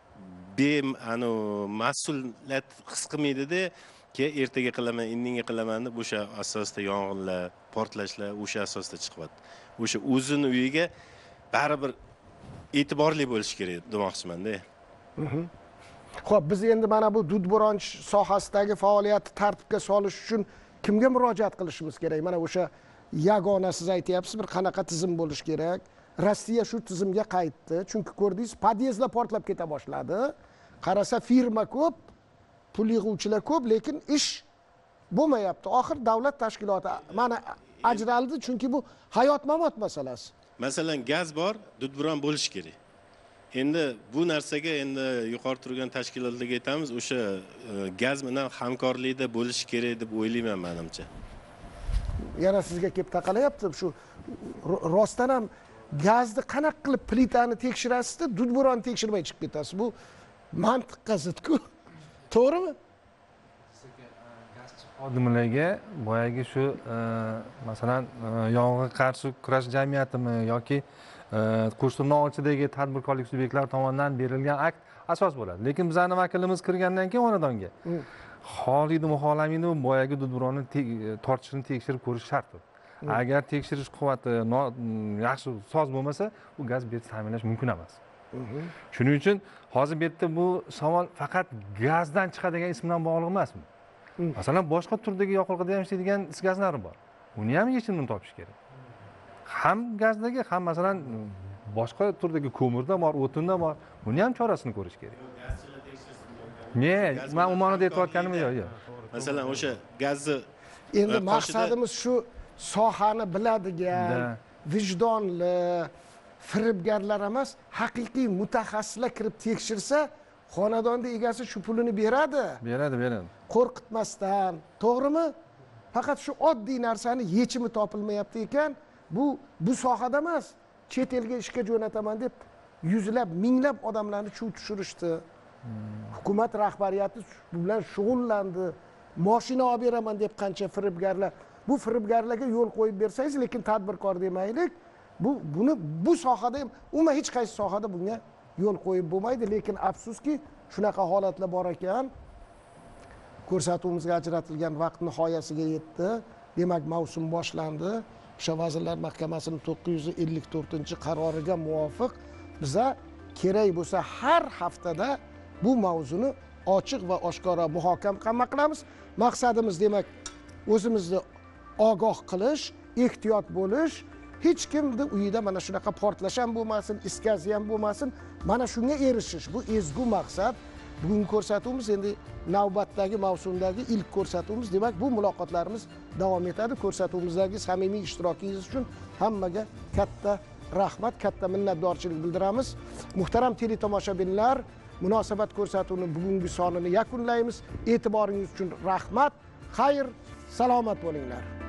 Speaker 6: bem anu mas'uliyat his qilmaydi-da, ke ertaga qilaman, indinga qilaman deb o'sha asosda yong'inlar, portlashlar o'sha asosda chiqyapti. O'sha o'zini uyiga baribir e'tiborli bo'lish kerak demoqchiman-da.
Speaker 1: Xo'p, biz endi mana bu dud bo'ronch sohasidagi faoliyatni tartibga solish uchun kimga murojaat qilishimiz kerak? Mana o'sha yagona siz aytyapsiz, bir qanaqa tizim bo'lish kerak? Rossiya shu tizimga qaytdi. Chunki ko'rdingiz, podyezdlar portlab keta boshladi. Qarasa firma ko'p, pul yig'uvchilar ko'p, lekin ish bo'lmayapti. Oxir davlat tashkiloti mana ajraldi, chunki bu hayot-mamot masalasi.
Speaker 6: Masalan, gaz bor, dudburon bo'lish kerak. Endi bu narsaga endi yuqori turgan tashkilotlarga aytamiz, o'sha gaz bilan hamkorlikda bo'lish kerak deb o'ylayman menimcha.
Speaker 1: yana sizga kelib taqalayapti. Shu rostdan ham gazni qanaqa qilib plitani tekshirasizda, dudburonni tekshirmay chiqib ketasiz. Bu mantiqqa zid-ku. To'g'rimi?
Speaker 4: xodimlarga boyagi shu masalan yong'inga qarshi kurash jamiyatimi yoki Qo'shtirnoq-ichidagi tadbirkorlik subyektlari tomonidan berilgan akt asos bo'ladi. Lekin bizning vakilimiz kirgandan keyin xonadonga xohlaydimi, xohlamaydimi boyagi dudburonni tortishini tekshirib ko'rish shart. Agar tekshirish quvvati yaxshi soz bo'lmasa, bu gaz berib ta'minlash mumkin emas. Shuning uchun hozir bu yerda bu savol faqat gazdan chiqadigan ism bilan bog'liq emasmi? Masalan, boshqa turdagi yoqilg'ida ham ishlaydigan is gazlari bor. Uni ham yechimini topish kerak. Ham gazdagi, ham masalan boshqa turdagi ko'mirda bor, o'tinda bor. Buni ham chorasini ko'rish kerak. Ne, men umonida aytayotganim yo'q, yo'q.
Speaker 6: Masalan, o'sha gazni
Speaker 1: endi maqsadimiz shu sohani biladigan, vijdonli, firibgarlar emas, haqiqiy mutaxassislar kirib tekshirsa, xonadonda egasi shu pulini beradi.
Speaker 4: Beradi, beradi.
Speaker 1: Qo'rqitmasdan, to'g'rimi? Faqat shu oddiy narsani yechimi topilmayapti ekan, bu bu sohada emas. Chet elga ishga jo'nataman deb yuzlab, minglab odamlarni chuv tushirishdi. Hukumat rahbariyati bu bilan shug'ullandi. Mashina olib beraman deb qancha firibgarlar. Bu firibgarlarga yo'l qo'yib bersangiz, lekin tadbirkor demaylik. Bu buni bu sohada ham, umuman hech qaysi sohada bunga yo'l qo'yib bo'lmaydi, lekin afsuski shunaqa holatlar bor ekan. Ko'rsatuvimizga ajratilgan vaqt nihoyasiga yetdi. Demak, mavsum boshlandi. O'sha Vazirlar Mahkamasining to'qqiz yuz ellik to'rtinchi qaroriga muvofiq biza kerak bo'lsa har haftada bu mavzuni ochiq va oshkora muhokama qilamiz. Maqsadimiz demak o'zimizni ogoh qilish, ehtiyot bo'lish, hech kimni uyida mana shunaqa portlash ham bo'lmasin, iskaz ham bo'lmasin. Mana shunga erishish bu ezgu maqsad. Bugungi ko'rsatuvimiz endi navbatdagi mavsumdagi ilk ko'rsatuvimiz. Demak, bu muloqotlarimiz davom etadi. Ko'rsatuvimizdagi samimiy ishtirokingiz uchun hammaga katta rahmat, katta minnatdorchilik bildiramiz. Muhtaram teletomoshabinlar, munosabat ko'rsatuvining bugungi sonini yakunlaymiz. E'tiboringiz uchun rahmat. Xayr, salomat bo'linglar.